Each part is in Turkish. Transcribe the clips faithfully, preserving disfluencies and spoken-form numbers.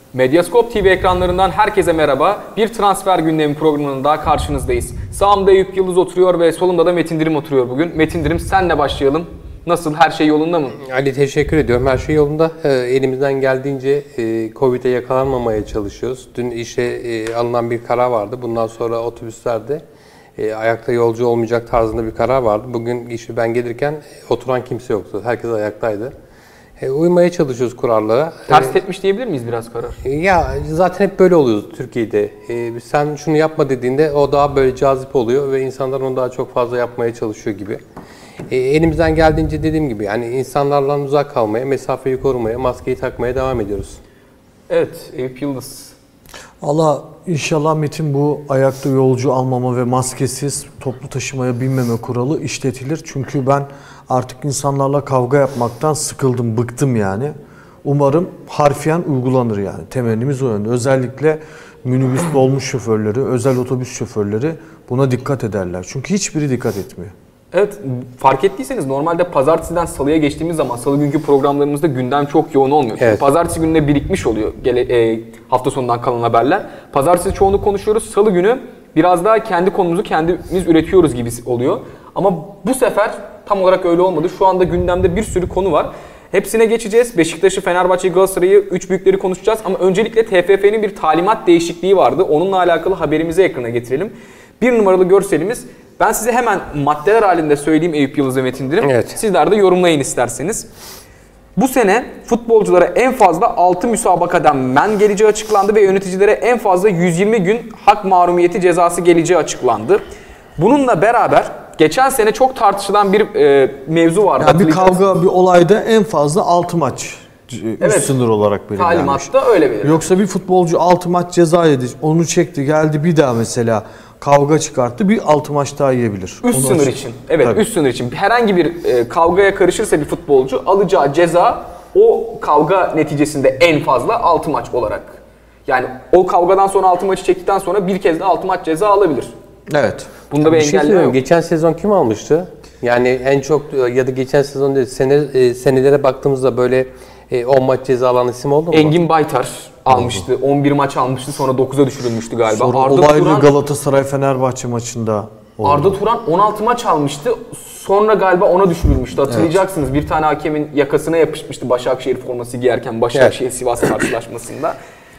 Medyascope T V ekranlarından herkese merhaba. Bir transfer gündemi programının daha karşınızdayız. Sağımda Eyüp Yıldız oturuyor ve solumda da Metin Dirim oturuyor bugün. Metin Dirim, senle başlayalım. Nasıl? Her şey yolunda mı? Ali, teşekkür ediyorum. Her şey yolunda. E, elimizden geldiğince e, Covid'e yakalanmamaya çalışıyoruz. Dün işe e, alınan bir karar vardı. Bundan sonra otobüslerde e, ayakta yolcu olmayacak tarzında bir karar vardı. Bugün işe ben gelirken e, oturan kimse yoktu. Herkes ayaktaydı. E, uymaya çalışıyoruz kurallara. Ters tepmiş diyebilir miyiz biraz karar? E, ya zaten hep böyle oluyoruz Türkiye'de. E, sen şunu yapma dediğinde o daha böyle cazip oluyor ve insanlar onu daha çok fazla yapmaya çalışıyor gibi. E, elimizden geldiğince dediğim gibi yani insanlarla uzak kalmaya, mesafeyi korumaya, maskeyi takmaya devam ediyoruz. Evet, Eyüp Yıldız. Allah inşallah Metin, bu ayakta yolcu almama ve maskesiz toplu taşımaya binmeme kuralı işletilir. Çünkü ben artık insanlarla kavga yapmaktan sıkıldım, bıktım yani. Umarım harfiyen uygulanır yani. Temennimiz o yönde. Özellikle minibüs dolmuş şoförleri, özel otobüs şoförleri buna dikkat ederler. Çünkü hiçbiri dikkat etmiyor. Evet, fark ettiyseniz normalde pazartesiden salıya geçtiğimiz zaman salı günkü programlarımızda gündem çok yoğun olmuyor. Evet. Pazartesi gününe birikmiş oluyor gele, e, hafta sonundan kalan haberler. Pazartesi çoğunu konuşuyoruz. Salı günü biraz daha kendi konumuzu kendimiz üretiyoruz gibi oluyor. Ama bu sefer tam olarak öyle olmadı. Şu anda gündemde bir sürü konu var. Hepsine geçeceğiz. Beşiktaş'ı, Fenerbahçe'yi, Galatasaray'ı, üç büyükleri konuşacağız. Ama öncelikle T F F'nin bir talimat değişikliği vardı. Onunla alakalı haberimizi ekrana getirelim. Bir numaralı görselimiz. Ben size hemen maddeler halinde söyleyeyim Eyüp Yıldız ve Metin Dirim. Evet. Sizler de yorumlayın isterseniz. Bu sene futbolculara en fazla altı müsabakadan men geleceği açıklandı ve yöneticilere en fazla yüz yirmi gün hak mahrumiyeti cezası geleceği açıklandı. Bununla beraber geçen sene çok tartışılan bir e, mevzu vardı. Yani bir kavga, bir olayda en fazla altı maç üst Evet, sınır olarak belirlenmiş. Talimatta öyle belirlenmiş. Yoksa bir futbolcu altı maç ceza yedi, onu çekti, geldi bir daha mesela kavga çıkarttı, bir altı maç daha yiyebilir. Üst Onu sınır açık. için. Evet, Tabii. üst sınır için. Herhangi bir e, kavgaya karışırsa bir futbolcu alacağı ceza o kavga neticesinde en fazla altı maç olarak. Yani o kavgadan sonra altı maçı çektikten sonra bir kez de altı maç ceza alabilir. Evet. Bunda bir, Bir şey engelleme söyleyeyim. yok. Geçen sezon kim almıştı? Yani en çok ya da geçen sezon değil, sene, e, senelere baktığımızda böyle e, on maç ceza alan isim oldu mu? Engin Baytar almıştı. on bir maç almıştı. Sonra dokuza düşürülmüştü galiba. Sonra Arda olaylı Turan, Galatasaray-Fenerbahçe maçında oldu. Arda Turan on altı maç almıştı. Sonra galiba ona düşürülmüştü. Hatırlayacaksınız. Evet. Bir tane hakemin yakasına yapışmıştı Başakşehir forması giyerken Başakşehir-Sivas karşılaşmasında.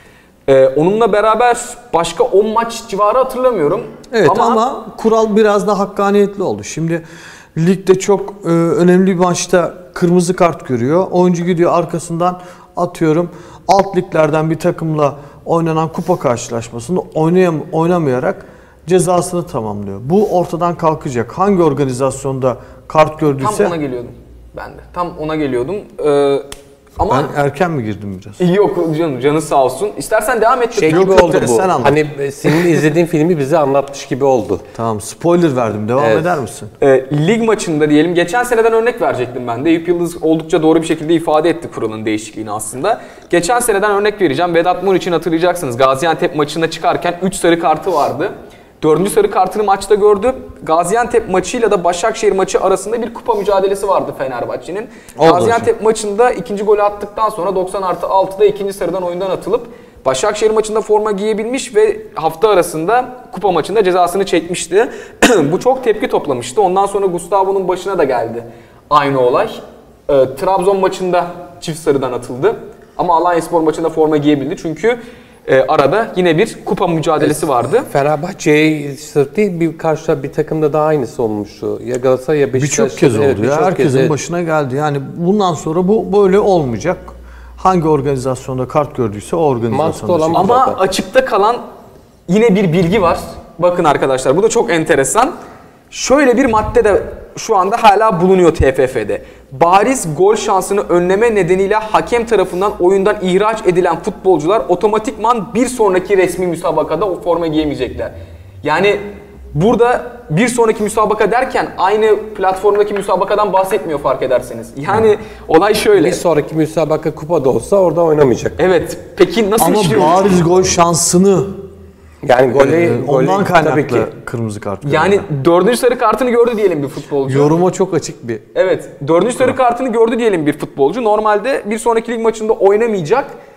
Ee, onunla beraber başka on maç civarı hatırlamıyorum. Evet ama, ama kural biraz da hakkaniyetli oldu. Şimdi ligde çok e, önemli bir maçta kırmızı kart görüyor. Oyuncu gidiyor arkasından, atıyorum alt liglerden bir takımla oynanan kupa karşılaşmasında oynayam oynamayarak cezasını tamamlıyor. Bu ortadan kalkacak. Hangi organizasyonda kart gördüyse... Tam ona geliyordum ben de. Tam ona geliyordum. Ee, ama Ben erken mi girdim biraz? Yok canım, canı sağ olsun. İstersen devam et. Şey Yok, gibi yok, oldu bu. sen anlat. Hani senin izlediğin filmi bize anlatmış gibi oldu. Tamam, spoiler verdim. Devam Evet. eder misin? Ee, lig maçında diyelim, geçen seneden örnek verecektim ben de. Eyüp Yıldız oldukça doğru bir şekilde ifade etti kuralın değişikliğini aslında. Geçen seneden örnek vereceğim. Vedat Mur için hatırlayacaksınız. Gaziantep maçına çıkarken üç sarı kartı vardı. Dördüncü sarı kartını maçta gördü. Gaziantep maçıyla da Başakşehir maçı arasında bir kupa mücadelesi vardı Fenerbahçe'nin. Gaziantep hocam. maçında ikinci golü attıktan sonra doksan artı altıda ikinci sarıdan oyundan atılıp Başakşehir maçında forma giyebilmiş ve hafta arasında kupa maçında cezasını çekmişti. Bu çok tepki toplamıştı. Ondan sonra Gustavo'nun başına da geldi aynı olay. Ee, Trabzon maçında çift sarıdan atıldı. Ama Alanyaspor maçında forma giyebildi. Çünkü e, arada yine bir kupa mücadelesi vardı. Fenerbahçe'ye sırf değil, bir karşı bir takımda daha aynısı olmuştu. Ya Galatasaray ya Beşiktaş. Birçok kez oldu evet, ya. birçok Herkesin kez, evet. başına geldi. Yani bundan sonra bu böyle olmayacak. Hangi organizasyonda kart gördüyse o organizasyonda. olan- Ama zaten. açıkta kalan yine bir bilgi var. Bakın arkadaşlar, bu da çok enteresan. Şöyle bir madde de şu anda hala bulunuyor T F F'de. Bariz gol şansını önleme nedeniyle hakem tarafından oyundan ihraç edilen futbolcular otomatikman bir sonraki resmi müsabakada o forma giyemeyecekler. Yani burada bir sonraki müsabaka derken aynı platformdaki müsabakadan bahsetmiyor fark ederseniz. Yani olay şöyle. Bir sonraki müsabaka kupada olsa orada oynamayacak. Evet. Peki nasıl Ama işliyor? bariz gol şansını Yani gole, e, gole ondan tabii kaynaklı ki. kırmızı kart gördü. Yani dördüncü sarı kartını gördü diyelim bir futbolcu. Yoruma çok açık bir. Evet. Dördüncü sarı kartını gördü diyelim bir futbolcu. Normalde bir sonraki lig maçında oynamayacak.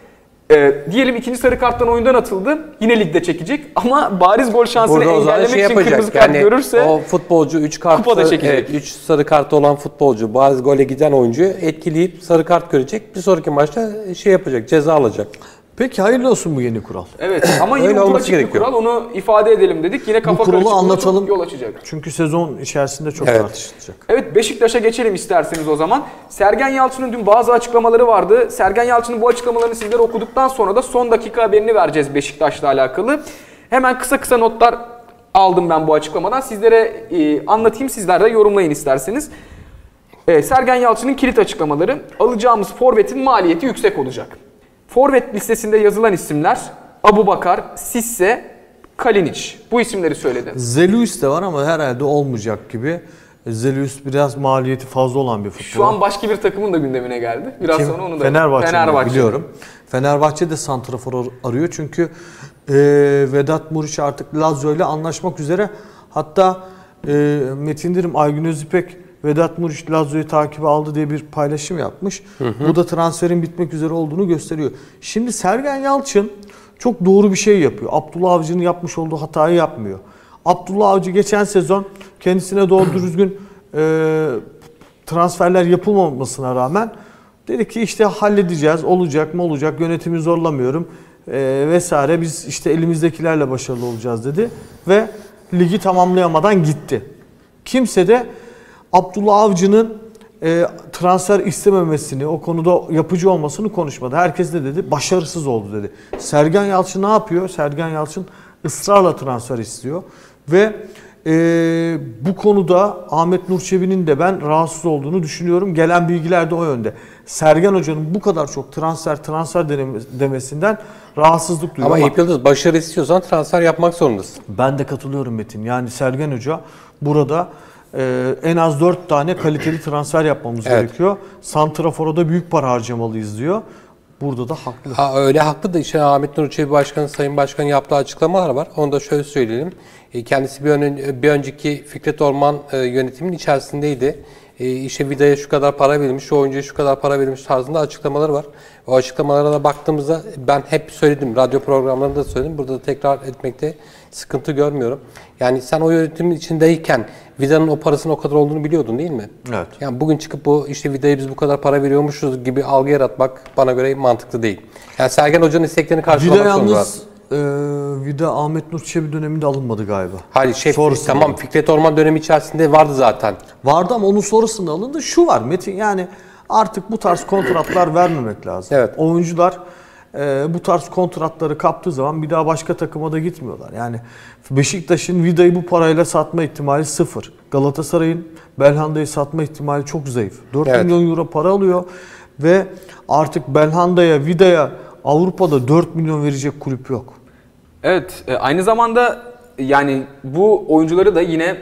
Ee, diyelim ikinci sarı karttan oyundan atıldı. Yine ligde çekecek ama bariz gol şansını Burada o zaman engellemek şey için yapacak. kırmızı kart Yani görürse o futbolcu üç kupada kartı, çekecek. üç sarı kartı olan futbolcu bariz gole giden oyuncuyu etkileyip sarı kart görecek. Bir sonraki maçta şey yapacak, ceza alacak. Peki hayırlı olsun bu yeni kural. Evet ama yine Öyle ucu olması açık bir gerekiyor. kural, onu ifade edelim dedik. Yine kafa Bu kuralı karışıklığına anlatalım. çok yol açacak. Çünkü sezon içerisinde çok Evet. tartışılacak. Evet, Beşiktaş'a geçelim isterseniz o zaman. Sergen Yalçın'ın dün bazı açıklamaları vardı. Sergen Yalçın'ın bu açıklamalarını sizlere okuduktan sonra da son dakika haberini vereceğiz Beşiktaş'la alakalı. Hemen kısa kısa notlar aldım ben bu açıklamadan. Sizlere e, anlatayım, sizler de yorumlayın isterseniz. Evet, Sergen Yalçın'ın kilit açıklamaları. Alacağımız forvetin maliyeti yüksek olacak. Forvet listesinde yazılan isimler Abubakar, Sisse, Kalinic. Bu isimleri söyledi. Zelius de var ama herhalde olmayacak gibi. Zelius biraz maliyeti fazla olan bir futbol. Şu an başka bir takımın da gündemine geldi. Biraz Kim? sonra onu da Fenerbahçe, Fenerbahçe biliyorum. Fenerbahçe de santrafor arıyor çünkü e, Vedat Muriç artık Lazio ile anlaşmak üzere. Hatta e, Metin Dirim, Aygün Özipek Vedat Muriç Lazio'yu takibe aldı diye bir paylaşım yapmış. Hı hı. Bu da transferin bitmek üzere olduğunu gösteriyor. Şimdi Sergen Yalçın çok doğru bir şey yapıyor. Abdullah Avcı'nın yapmış olduğu hatayı yapmıyor. Abdullah Avcı geçen sezon kendisine doğru düzgün e, transferler yapılmamasına rağmen dedi ki işte halledeceğiz, olacak mı olacak, yönetimi zorlamıyorum e, vesaire, biz işte elimizdekilerle başarılı olacağız dedi ve ligi tamamlayamadan gitti. Kimse de Abdullah Avcı'nın e, transfer istememesini, o konuda yapıcı olmasını konuşmadı. Herkes ne dedi? Başarısız oldu dedi. Sergen Yalçın ne yapıyor? Sergen Yalçın ısrarla transfer istiyor ve e, bu konuda Ahmet Nur Çebi'nin de ben rahatsız olduğunu düşünüyorum. Gelen bilgiler de o yönde. Sergen Hoca'nın bu kadar çok transfer transfer demesinden rahatsızlık duyuyor. Ama, Ama Eyüp Yıldız, başarı istiyorsan transfer yapmak zorundasın. ben de katılıyorum Metin. Yani Sergen Hoca burada Ee, en az dört tane kaliteli transfer yapmamız Evet. gerekiyor. Santrafor'a da büyük para harcamalıyız diyor. Burada da haklı. Ha, öyle haklı da işte Ahmet Nur Çebi Başkan, Sayın Başkan yaptığı açıklamalar var. Onu da şöyle söyleyelim. E, kendisi bir, ön, bir önceki Fikret Orman e, yönetiminin içerisindeydi. E, işte Vida'ya şu kadar para verilmiş, şu oyuncuya şu kadar para verilmiş tarzında açıklamaları var. O açıklamalara da baktığımızda ben hep söyledim, radyo programlarında da söyledim. Burada da tekrar etmekte sıkıntı görmüyorum. Yani sen o yönetimin içindeyken Vida'nın o parasının o kadar olduğunu biliyordun değil mi? Evet. Yani bugün çıkıp bu işte Vida'ya biz bu kadar para veriyormuşuz gibi algı yaratmak bana göre mantıklı değil. Yani Sergen Hoca'nın isteklerini karşılamak Vida zorunda. yalnız e, Vida Ahmet Nur Çebi döneminde alınmadı galiba. Hayır şey Sonrasında tamam alındı. Fikret Orman dönemi içerisinde vardı zaten. Vardı ama onun sonrasında alındı. Şu var Metin, yani artık bu tarz kontratlar vermemek lazım. Evet. Oyuncular e, bu tarz kontratları kaptığı zaman bir daha başka takıma da gitmiyorlar. Yani Beşiktaş'ın Vida'yı bu parayla satma ihtimali sıfır. Galatasaray'ın Belhanda'yı satma ihtimali çok zayıf. dört Evet. milyon euro para alıyor ve artık Belhanda'ya, Vida'ya Avrupa'da dört milyon verecek kulüp yok. Evet, e, aynı zamanda yani bu oyuncuları da yine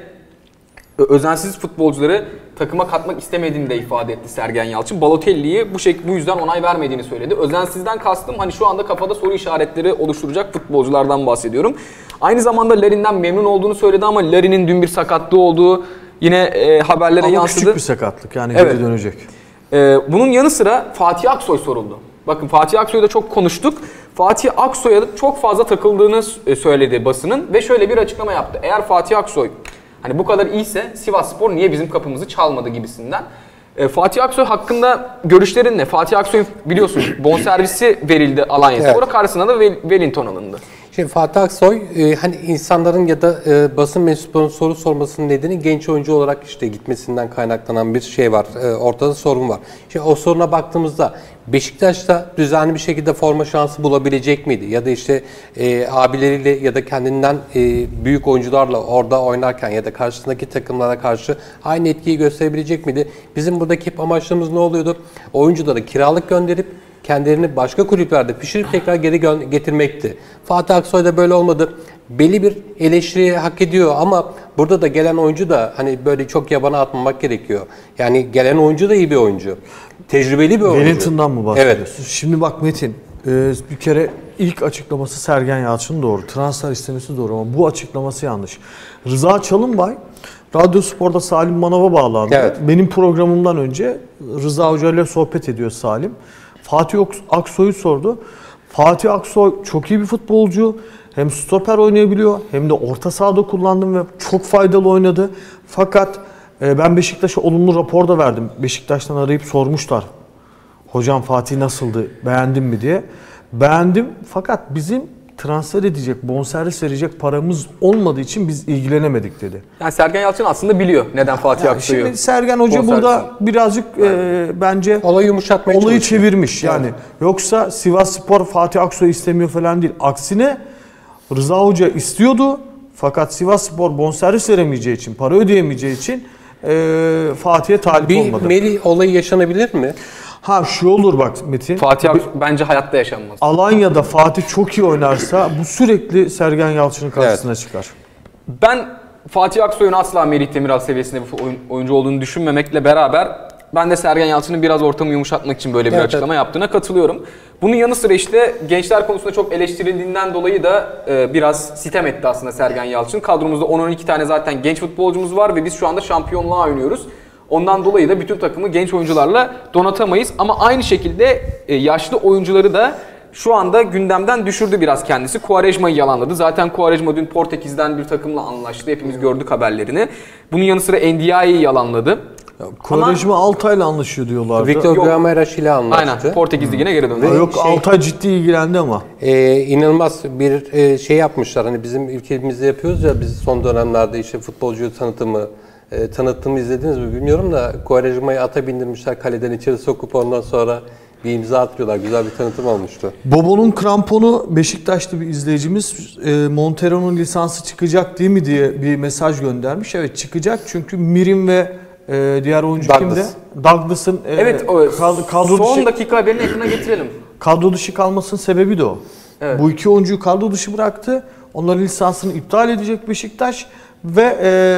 ö- özensiz futbolcuları takıma katmak istemediğini de ifade etti Sergen Yalçın. Balotelli'yi bu şek bu yüzden onay vermediğini söyledi. Özensizden kastım hani şu anda kafada soru işaretleri oluşturacak futbolculardan bahsediyorum. Aynı zamanda Larin'den memnun olduğunu söyledi ama Larin'in dün bir sakatlığı olduğu yine e, haberlere Ama yansıdı. küçük bir sakatlık, yani Evet. geri dönecek. Ee, bunun yanı sıra Fatih Aksoy soruldu. Bakın Fatih Aksoy'u da çok konuştuk. Fatih Aksoy'a çok fazla takıldığını söyledi basının ve şöyle bir açıklama yaptı. Eğer Fatih Aksoy hani bu kadar iyiyse Sivasspor niye bizim kapımızı çalmadı gibisinden. Ee, Fatih Aksoy hakkında görüşlerin ne? Fatih Aksoy biliyorsun bonservisi verildi Alanyaspor'a, Evet. karşısına da Wellington alındı. Şimdi Fatih Aksoy e, hani insanların ya da e, basın mensuplarının soru sormasının nedeni genç oyuncu olarak işte gitmesinden kaynaklanan bir şey var. E, ortada sorun var. Şimdi o soruna baktığımızda Beşiktaş'ta düzenli bir şekilde forma şansı bulabilecek miydi? Ya da işte e, abileriyle ya da kendinden e, büyük oyuncularla orada oynarken ya da karşısındaki takımlara karşı aynı etkiyi gösterebilecek miydi? Bizim buradaki hep amaçlarımız ne oluyordu? Oyuncuları kiralık gönderip kendilerini başka kulüplerde pişirip tekrar geri getirmekti. Fatih Aksoy da böyle olmadı. Belli bir eleştiri hak ediyor ama burada da gelen oyuncu da hani böyle çok yabana atmamak gerekiyor. Yani gelen oyuncu da iyi bir oyuncu. Tecrübeli bir oyuncu. Wellington'dan mı bahsediyorsun? Evet. Şimdi bak Metin, e, bir kere ilk açıklaması Sergen Yalçın doğru. Transfer istemesi doğru ama bu açıklaması yanlış. Rıza Çalınbay Radyo Spor'da Salim Manav'a bağlandı. Evet. Benim programımdan önce Rıza Hoca ile sohbet ediyor Salim. Fatih Aksoy'u sordu. Fatih Aksoy çok iyi bir futbolcu. Hem stoper oynayabiliyor hem de orta sahada kullandım ve çok faydalı oynadı. Fakat e, ben Beşiktaş'a olumlu rapor da verdim. Beşiktaş'tan arayıp sormuşlar. Hocam Fatih nasıldı, beğendin mi diye. Beğendim fakat bizim transfer edecek, bonservis verecek paramız olmadığı için biz ilgilenemedik dedi. Yani Sergen Yalçın aslında biliyor neden Fatih Yani Aksoy'u. şimdi Sergen Hoca bonservis- burada birazcık e, bence Olayı yumuşatmaya olayı çalışıyor. çevirmiş. Yani yoksa Sivasspor Fatih Aksoy istemiyor falan değil. Aksine Rıza Hoca istiyordu fakat Sivasspor bonservis veremeyeceği için, para ödeyemeyeceği için e, Fatih'e talip Bir olmadı. Melih olayı yaşanabilir mi? Ha şu olur bak Metin. Fatih Aksoy bence hayatta yaşanmaz. Alanya'da Fatih çok iyi oynarsa bu sürekli Sergen Yalçın'ın karşısına çıkar. Ben Fatih Aksoy'un asla Melih Demiral seviyesinde bir oyun- oyuncu olduğunu düşünmemekle beraber ben de Sergen Yalçın'ın biraz ortamı yumuşatmak için böyle bir Evet, açıklama yaptığına katılıyorum. Bunun yanı sıra işte gençler konusunda çok eleştirildiğinden dolayı da e, biraz sitem etti aslında Sergen Yalçın. Kadromuzda on on iki tane zaten genç futbolcumuz var ve biz şu anda şampiyonluğa oynuyoruz. Ondan dolayı da bütün takımı genç oyuncularla donatamayız. Ama aynı şekilde e, yaşlı oyuncuları da şu anda gündemden düşürdü biraz kendisi. Quaresma'yı yalanladı. Zaten Quaresma dün Portekiz'den bir takımla anlaştı. Hepimiz gördük haberlerini. Bunun yanı sıra Ndiaye'yi yalanladı. Kolejme Altay'la anlaşıyor diyorlardı. Victor Yok. Grameras ile anlaştı. Aynen. Portekiz Ligi'ne geri döndü. Ha, yok şey- Altay ciddi ilgilendi ama. Ee, inanılmaz bir e, şey yapmışlar. Hani bizim ülkemizde yapıyoruz ya, biz son dönemlerde işte futbolcu tanıtımı, e, tanıtımı izlediniz mi bilmiyorum da Quaresma'yı ata bindirmişler, kaleden içeri sokup ondan sonra bir imza atıyorlar. Güzel bir tanıtım olmuştu. Bobo'nun kramponu Beşiktaşlı bir izleyicimiz e, Montero'nun lisansı çıkacak değil mi diye bir mesaj göndermiş. Evet çıkacak çünkü Mirim ve e, diğer oyuncu Douglas. kimdi? Douglas'ın e, Evet, o kad- kadro son dışı, dakika haberini ekrana getirelim. kadro dışı kalmasının sebebi de o. Evet. Bu iki oyuncuyu kadro dışı bıraktı. Onların lisansını iptal edecek Beşiktaş ve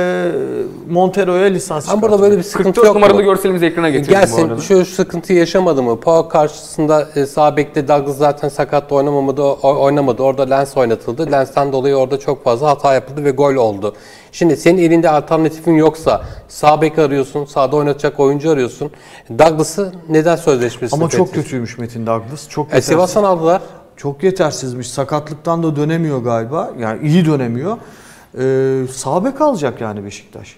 e, Montero'ya lisans Ama burada çıkartacak. böyle bir sıkıntı kırk dört yok numaralı mu? görselimizi ekrana getirelim bu Gelsin, arada. şu sıkıntı yaşamadı mı? Pau karşısında e, sağ bekte Douglas zaten sakatla oynamadı, o- oynamadı. Orada Lens oynatıldı. Lens'ten dolayı orada çok fazla hata yapıldı ve gol oldu. Şimdi senin elinde alternatifin yoksa sağ bek arıyorsun, sağda oynatacak oyuncu arıyorsun. Douglas'ı neden sözleşmesini Ama çok fethettin? kötüymüş Metin Douglas. Çok E, yetersiz. Sivas'tan aldılar. Çok yetersizmiş. Sakatlıktan da dönemiyor galiba. Yani iyi dönemiyor. Ee, sağ bek alacak yani Beşiktaş.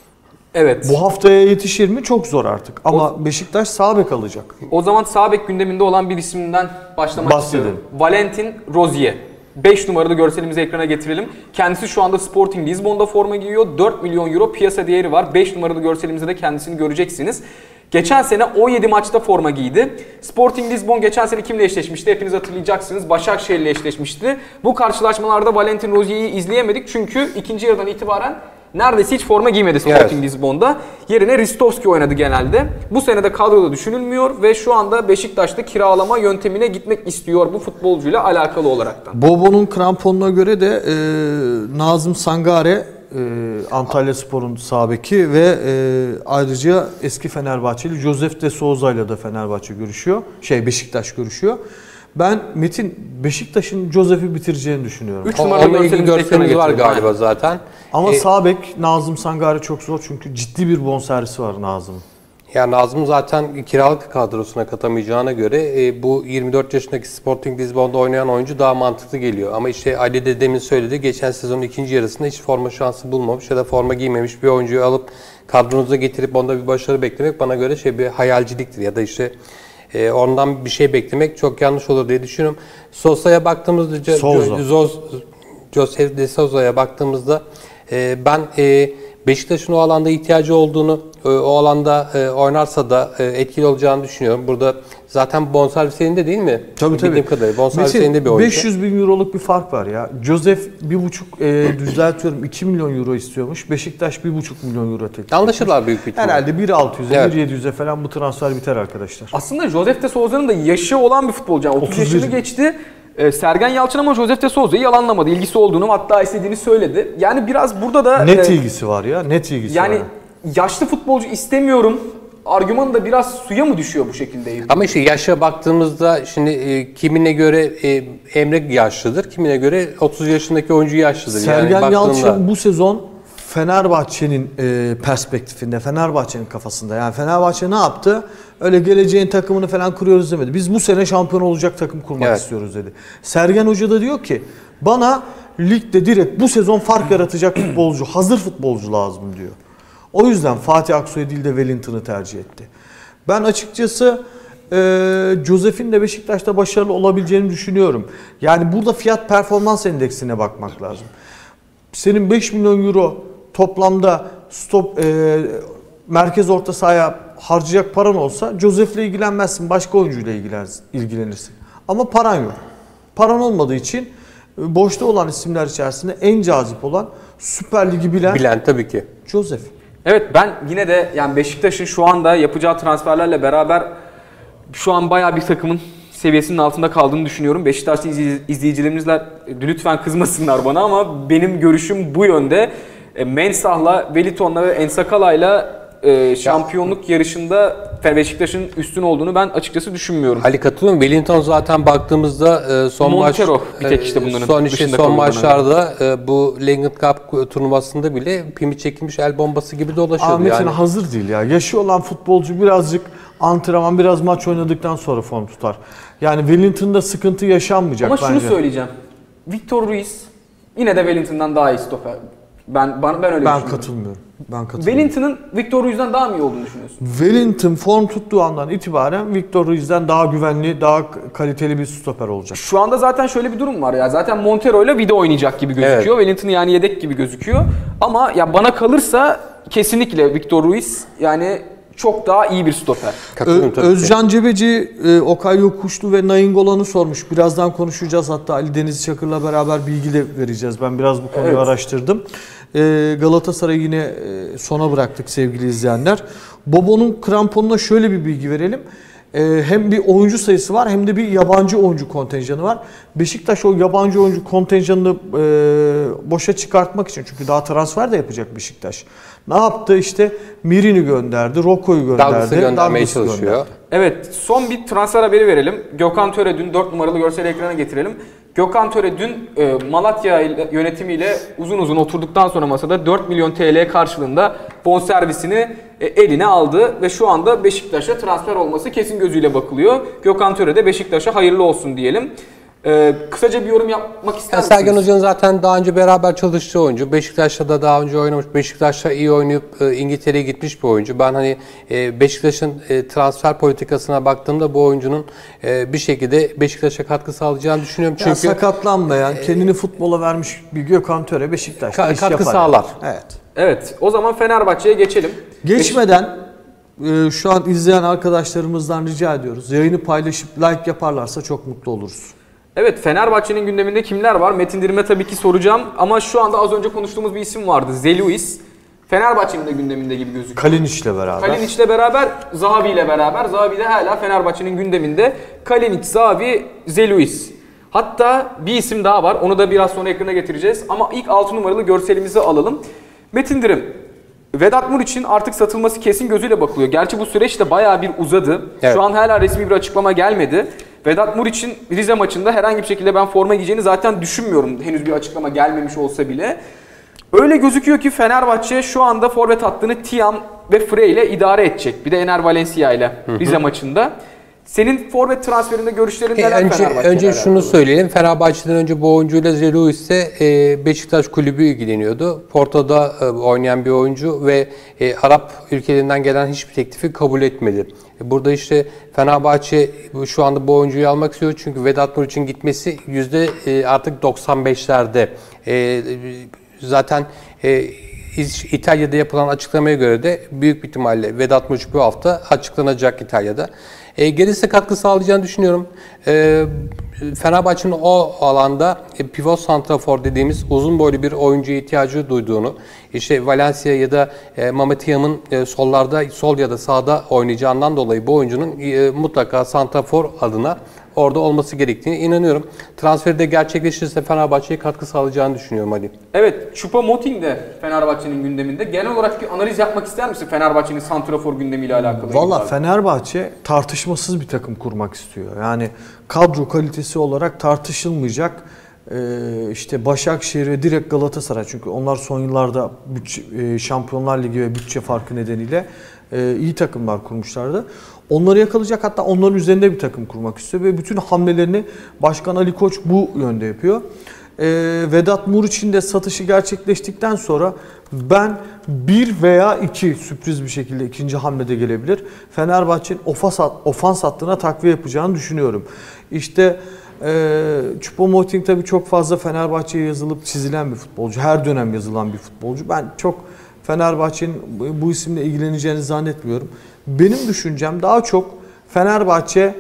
Evet. Bu haftaya yetişir mi? Çok zor artık. Ama Beşiktaş sağ bek alacak. O zaman sağ bek gündeminde olan bir isimden başlamak Bahsedelim. istiyorum. Valentin Rozier. beş numaralı görselimizi ekrana getirelim. Kendisi şu anda Sporting Lisbon'da forma giyiyor. dört milyon euro piyasa değeri var. beş numaralı görselimizde de kendisini göreceksiniz. Geçen sene on yedi maçta forma giydi. Sporting Lisbon geçen sene kimle eşleşmişti? Hepiniz hatırlayacaksınız. Başakşehir'le eşleşmişti. Bu karşılaşmalarda Valentin Rozier'i izleyemedik. Çünkü ikinci yarıdan itibaren neredeyse hiç forma giymedi Sporting Evet. Lisbon'da. Yerine Ristovski oynadı genelde. Bu sene de kadroda düşünülmüyor ve şu anda Beşiktaş'ta kiralama yöntemine gitmek istiyor bu futbolcuyla alakalı olaraktan. Bobo'nun kramponuna göre de e, Nazım Sangare e, Antalyaspor'un sağ beki ve e, ayrıca eski Fenerbahçeli Josef de Souza ile de Fenerbahçe görüşüyor. Şey Beşiktaş görüşüyor. Ben Metin Beşiktaş'ın Josef'i bitireceğini düşünüyorum. üç O- numaralı Onunla ilgili görselimizi ekrana görselimiz var getirelim. galiba Aynen. zaten. Ama E, sağ bek Nazım Sangare çok zor çünkü ciddi bir bonservisi var Nazım'ın. Ya Nazım zaten kiralık kadrosuna katamayacağına göre e, bu yirmi dört yaşındaki Sporting Lisbon'da oynayan oyuncu daha mantıklı geliyor. Ama işte Ali de demin söyledi, geçen sezonun ikinci yarısında hiç forma şansı bulmamış ya da forma giymemiş bir oyuncuyu alıp kadronuza getirip onda bir başarı beklemek bana göre şey bir hayalciliktir ya da işte e, ondan bir şey beklemek çok yanlış olur diye düşünüyorum. Sosa'ya baktığımızda Jo- Souza. Jo- Josef de Souza'ya baktığımızda e, ben e, Beşiktaş'ın o alanda ihtiyacı olduğunu, e, o alanda e, oynarsa da e, etkili olacağını düşünüyorum. Burada zaten bonservis elinde değil mi? Tabii tabii. Bildiğim kadarıyla bonservis Metin, elinde bir oyuncu. beş yüz bin euroluk bir fark var ya. Josef bir buçuk e, düzeltiyorum iki milyon euro istiyormuş. Beşiktaş bir buçuk milyon euro teklif. Anlaşırlar büyük bir ihtimalle. Herhalde bir altı yüze, Evet. bir yedi yüze falan bu transfer biter arkadaşlar. Aslında Josef de Souza'nın da yaşı olan bir futbolcu. Yani otuz otuz bir. yaşını geçti. Ee, Sergen Yalçın ama Josef de Souza'yı yalanlamadı. İlgisi olduğunu hatta istediğini söyledi. Yani biraz burada da... Net e, ilgisi var ya, net ilgisi Yani var. yaşlı futbolcu istemiyorum argümanı da biraz suya mı düşüyor bu şekilde? Ama işte yaşa baktığımızda şimdi e, kimine göre e, Emre yaşlıdır, kimine göre otuz yaşındaki oyuncu yaşlıdır. Sergen yani baktığında- Yalçın bu sezon Fenerbahçe'nin e, perspektifinde, Fenerbahçe'nin kafasında. Yani Fenerbahçe ne yaptı? Öyle geleceğin takımını falan kuruyoruz demedi. Biz bu sene şampiyon olacak takım kurmak evet. istiyoruz dedi. Sergen Hoca da diyor ki bana ligde direkt bu sezon fark yaratacak futbolcu, hazır futbolcu lazım diyor. O yüzden Fatih Aksoy değil de Wellington'ı tercih etti. Ben açıkçası e, Josef'in de Beşiktaş'ta başarılı olabileceğini düşünüyorum. Yani burada fiyat performans endeksine bakmak lazım. Senin beş milyon euro toplamda stop e, merkez orta sahaya harcayacak paran olsa Josef'le ilgilenmezsin. Başka oyuncuyla ilgilenirsin. Ama paran yok. Paran olmadığı için boşta olan isimler içerisinde en cazip olan Süper Lig'i bilen, bilen tabii ki Josef. Evet, ben yine de yani Beşiktaş'ın şu anda yapacağı transferlerle beraber şu an bayağı bir takımın seviyesinin altında kaldığını düşünüyorum. Beşiktaşlı izleyicilerimizle lütfen kızmasınlar bana ama benim görüşüm bu yönde. Mensah'la, Wellington'la ve Ensakala'yla e, şampiyonluk yarışında Beşiktaş'ın üstün olduğunu ben açıkçası düşünmüyorum. Ali katılıyorum. Wellington zaten baktığımızda e, son Montero maç bir tek işte bunların son işte son maçlarda e, bu Legend Cup turnuvasında bile pimi çekilmiş el bombası gibi dolaşıyordu. Ahmet'in yani. hazır değil ya. Yaşı olan futbolcu birazcık antrenman, biraz maç oynadıktan sonra form tutar. Yani Wellington'da sıkıntı yaşanmayacak ama bence. Ama şunu söyleyeceğim. Victor Ruiz yine de Wellington'dan daha iyi stoper. Ben ben, ben öyle ben düşünüyorum. Katılmıyorum. Ben katılmıyorum. Wellington'ın Victor Ruiz'den daha mı iyi olduğunu düşünüyorsun? Wellington form tuttuğu andan itibaren Victor Ruiz'den daha güvenli, daha kaliteli bir stoper olacak. Şu anda zaten şöyle bir durum var ya. Zaten Montero ile video oynayacak gibi gözüküyor. Evet. Wellington yani yedek gibi gözüküyor. Ama ya bana kalırsa kesinlikle Victor Ruiz yani çok daha iyi bir stoper. Ö- Özcan Cebeci, e, Okay Yokuşlu ve Nainggolan'ı sormuş. Birazdan konuşacağız. Hatta Ali Deniz Çakır'la beraber bilgi de vereceğiz. Ben biraz bu konuyu evet. araştırdım. E, Galatasaray'ı yine e, sona bıraktık sevgili izleyenler. Bobo'nun kramponuna şöyle bir bilgi verelim. E, hem bir oyuncu sayısı var hem de bir yabancı oyuncu kontenjanı var. Beşiktaş o yabancı oyuncu kontenjanını e, boşa çıkartmak için, çünkü daha transfer de yapacak Beşiktaş. Ne yaptı? İşte Mirin'i gönderdi, Roko'yu gönderdi. Douglas'ı göndermeye çalışıyor. Gönderdi. Evet, son bir transfer haberi verelim. Gökhan Töre dün dört numaralı görsel ekrana getirelim. Gökhan Töre dün e, Malatya yönetimiyle uzun uzun oturduktan sonra masada dört milyon T L karşılığında bonservisini e, eline aldı ve şu anda Beşiktaş'a transfer olması kesin gözüyle bakılıyor. Gökhan Töre de Beşiktaş'a hayırlı olsun diyelim. Ee, kısaca bir yorum yapmak ister misiniz? Sergen Hoca'nın zaten daha önce beraber çalıştığı oyuncu. Beşiktaş'ta da daha önce oynamış. Beşiktaş'ta iyi oynayıp e, İngiltere'ye gitmiş bir oyuncu. Ben hani e, Beşiktaş'ın e, transfer politikasına baktığımda bu oyuncunun e, bir şekilde Beşiktaş'a katkı sağlayacağını düşünüyorum. Çünkü ya sakatlanmayan, e, kendini futbola vermiş bir Gökhan Töre Beşiktaş'ta ka- iş katkı yapar. sağlar. Evet. Evet. O zaman Fenerbahçe'ye geçelim. Geçmeden e, şu an izleyen arkadaşlarımızdan rica ediyoruz. Yayını paylaşıp like yaparlarsa çok mutlu oluruz. Evet, Fenerbahçe'nin gündeminde kimler var? Metin Dirim'e tabii ki soracağım ama şu anda az önce konuştuğumuz bir isim vardı. Zeluis. Fenerbahçe'nin de gündeminde gibi gözüküyor. Kalinic'le beraber. Kalinic'le beraber, Zahavi ile beraber. Zahavi de hala Fenerbahçe'nin gündeminde. Kalinic, Zahavi, Zeluis. Hatta bir isim daha var. Onu da biraz sonra ekrana getireceğiz. Ama ilk altı numaralı görselimizi alalım. Metin Dirim. Vedat Muriç'in artık satılması kesin gözüyle bakılıyor. Gerçi bu süreç de bayağı bir uzadı. Evet. Şu an hala resmi bir açıklama gelmedi. Vedat Muriç'in Rize maçında herhangi bir şekilde ben forma giyeceğini zaten düşünmüyorum. Henüz bir açıklama gelmemiş olsa bile. Öyle gözüküyor ki Fenerbahçe şu anda forvet hattını Tiam ve Frey ile idare edecek. Bir de Ener Valencia ile Rize maçında. Senin forvet transferinde görüşlerin neler? E, önce önce şunu alakalı söyleyelim. Fenerbahçe'den önce bu oyuncuyla Zeluis'e e, Beşiktaş kulübü ilgileniyordu. Porto'da e, oynayan bir oyuncu ve e, Arap ülkelerinden gelen hiçbir teklifi kabul etmedi. E, burada işte Fenerbahçe şu anda bu oyuncuyu almak istiyor çünkü Vedat Muriç'in gitmesi yüzde e, artık doksan beşlerde. E, zaten e, İtalya'da yapılan açıklamaya göre de büyük bir ihtimalle Vedat Muriç bu hafta açıklanacak İtalya'da. E, gerisi katkı sağlayacağını düşünüyorum. E, Fenerbahçe'nin o alanda e, pivot santrafor dediğimiz uzun boylu bir oyuncuya ihtiyacı duyduğunu, işte Valencia ya da e, Mehmet Yam'ın e, sollarda, sol ya da sağda oynayacağından dolayı bu oyuncunun e, mutlaka santrafor adına orada olması gerektiğine inanıyorum. Transferi de gerçekleşirse Fenerbahçe'ye katkı sağlayacağını düşünüyorum Ali. Evet, Choupo-Moting de Fenerbahçe'nin gündeminde. Genel olarak bir analiz yapmak ister misin Fenerbahçe'nin santrafor gündemiyle alakalı? Valla Fenerbahçe tartışmasız bir takım kurmak istiyor. Yani kadro kalitesi olarak tartışılmayacak e, işte Başakşehir ve direkt Galatasaray, çünkü onlar son yıllarda bütçe, e, Şampiyonlar Ligi ve bütçe farkı nedeniyle e, iyi takımlar kurmuşlardı. Onları yakalayacak, hatta onların üzerinde bir takım kurmak istiyor ve bütün hamlelerini Başkan Ali Koç bu yönde yapıyor. E, Vedat Muriç'in de satışı gerçekleştikten sonra ben bir veya iki sürpriz bir şekilde ikinci hamlede gelebilir. Fenerbahçe'nin ofans, ofans hattına takviye yapacağını düşünüyorum. İşte e, Choupo-Moting tabii çok fazla Fenerbahçe'ye yazılıp çizilen bir futbolcu. Her dönem yazılan bir futbolcu. Ben çok Fenerbahçe'nin bu isimle ilgileneceğini zannetmiyorum. Benim düşüncem daha çok Fenerbahçe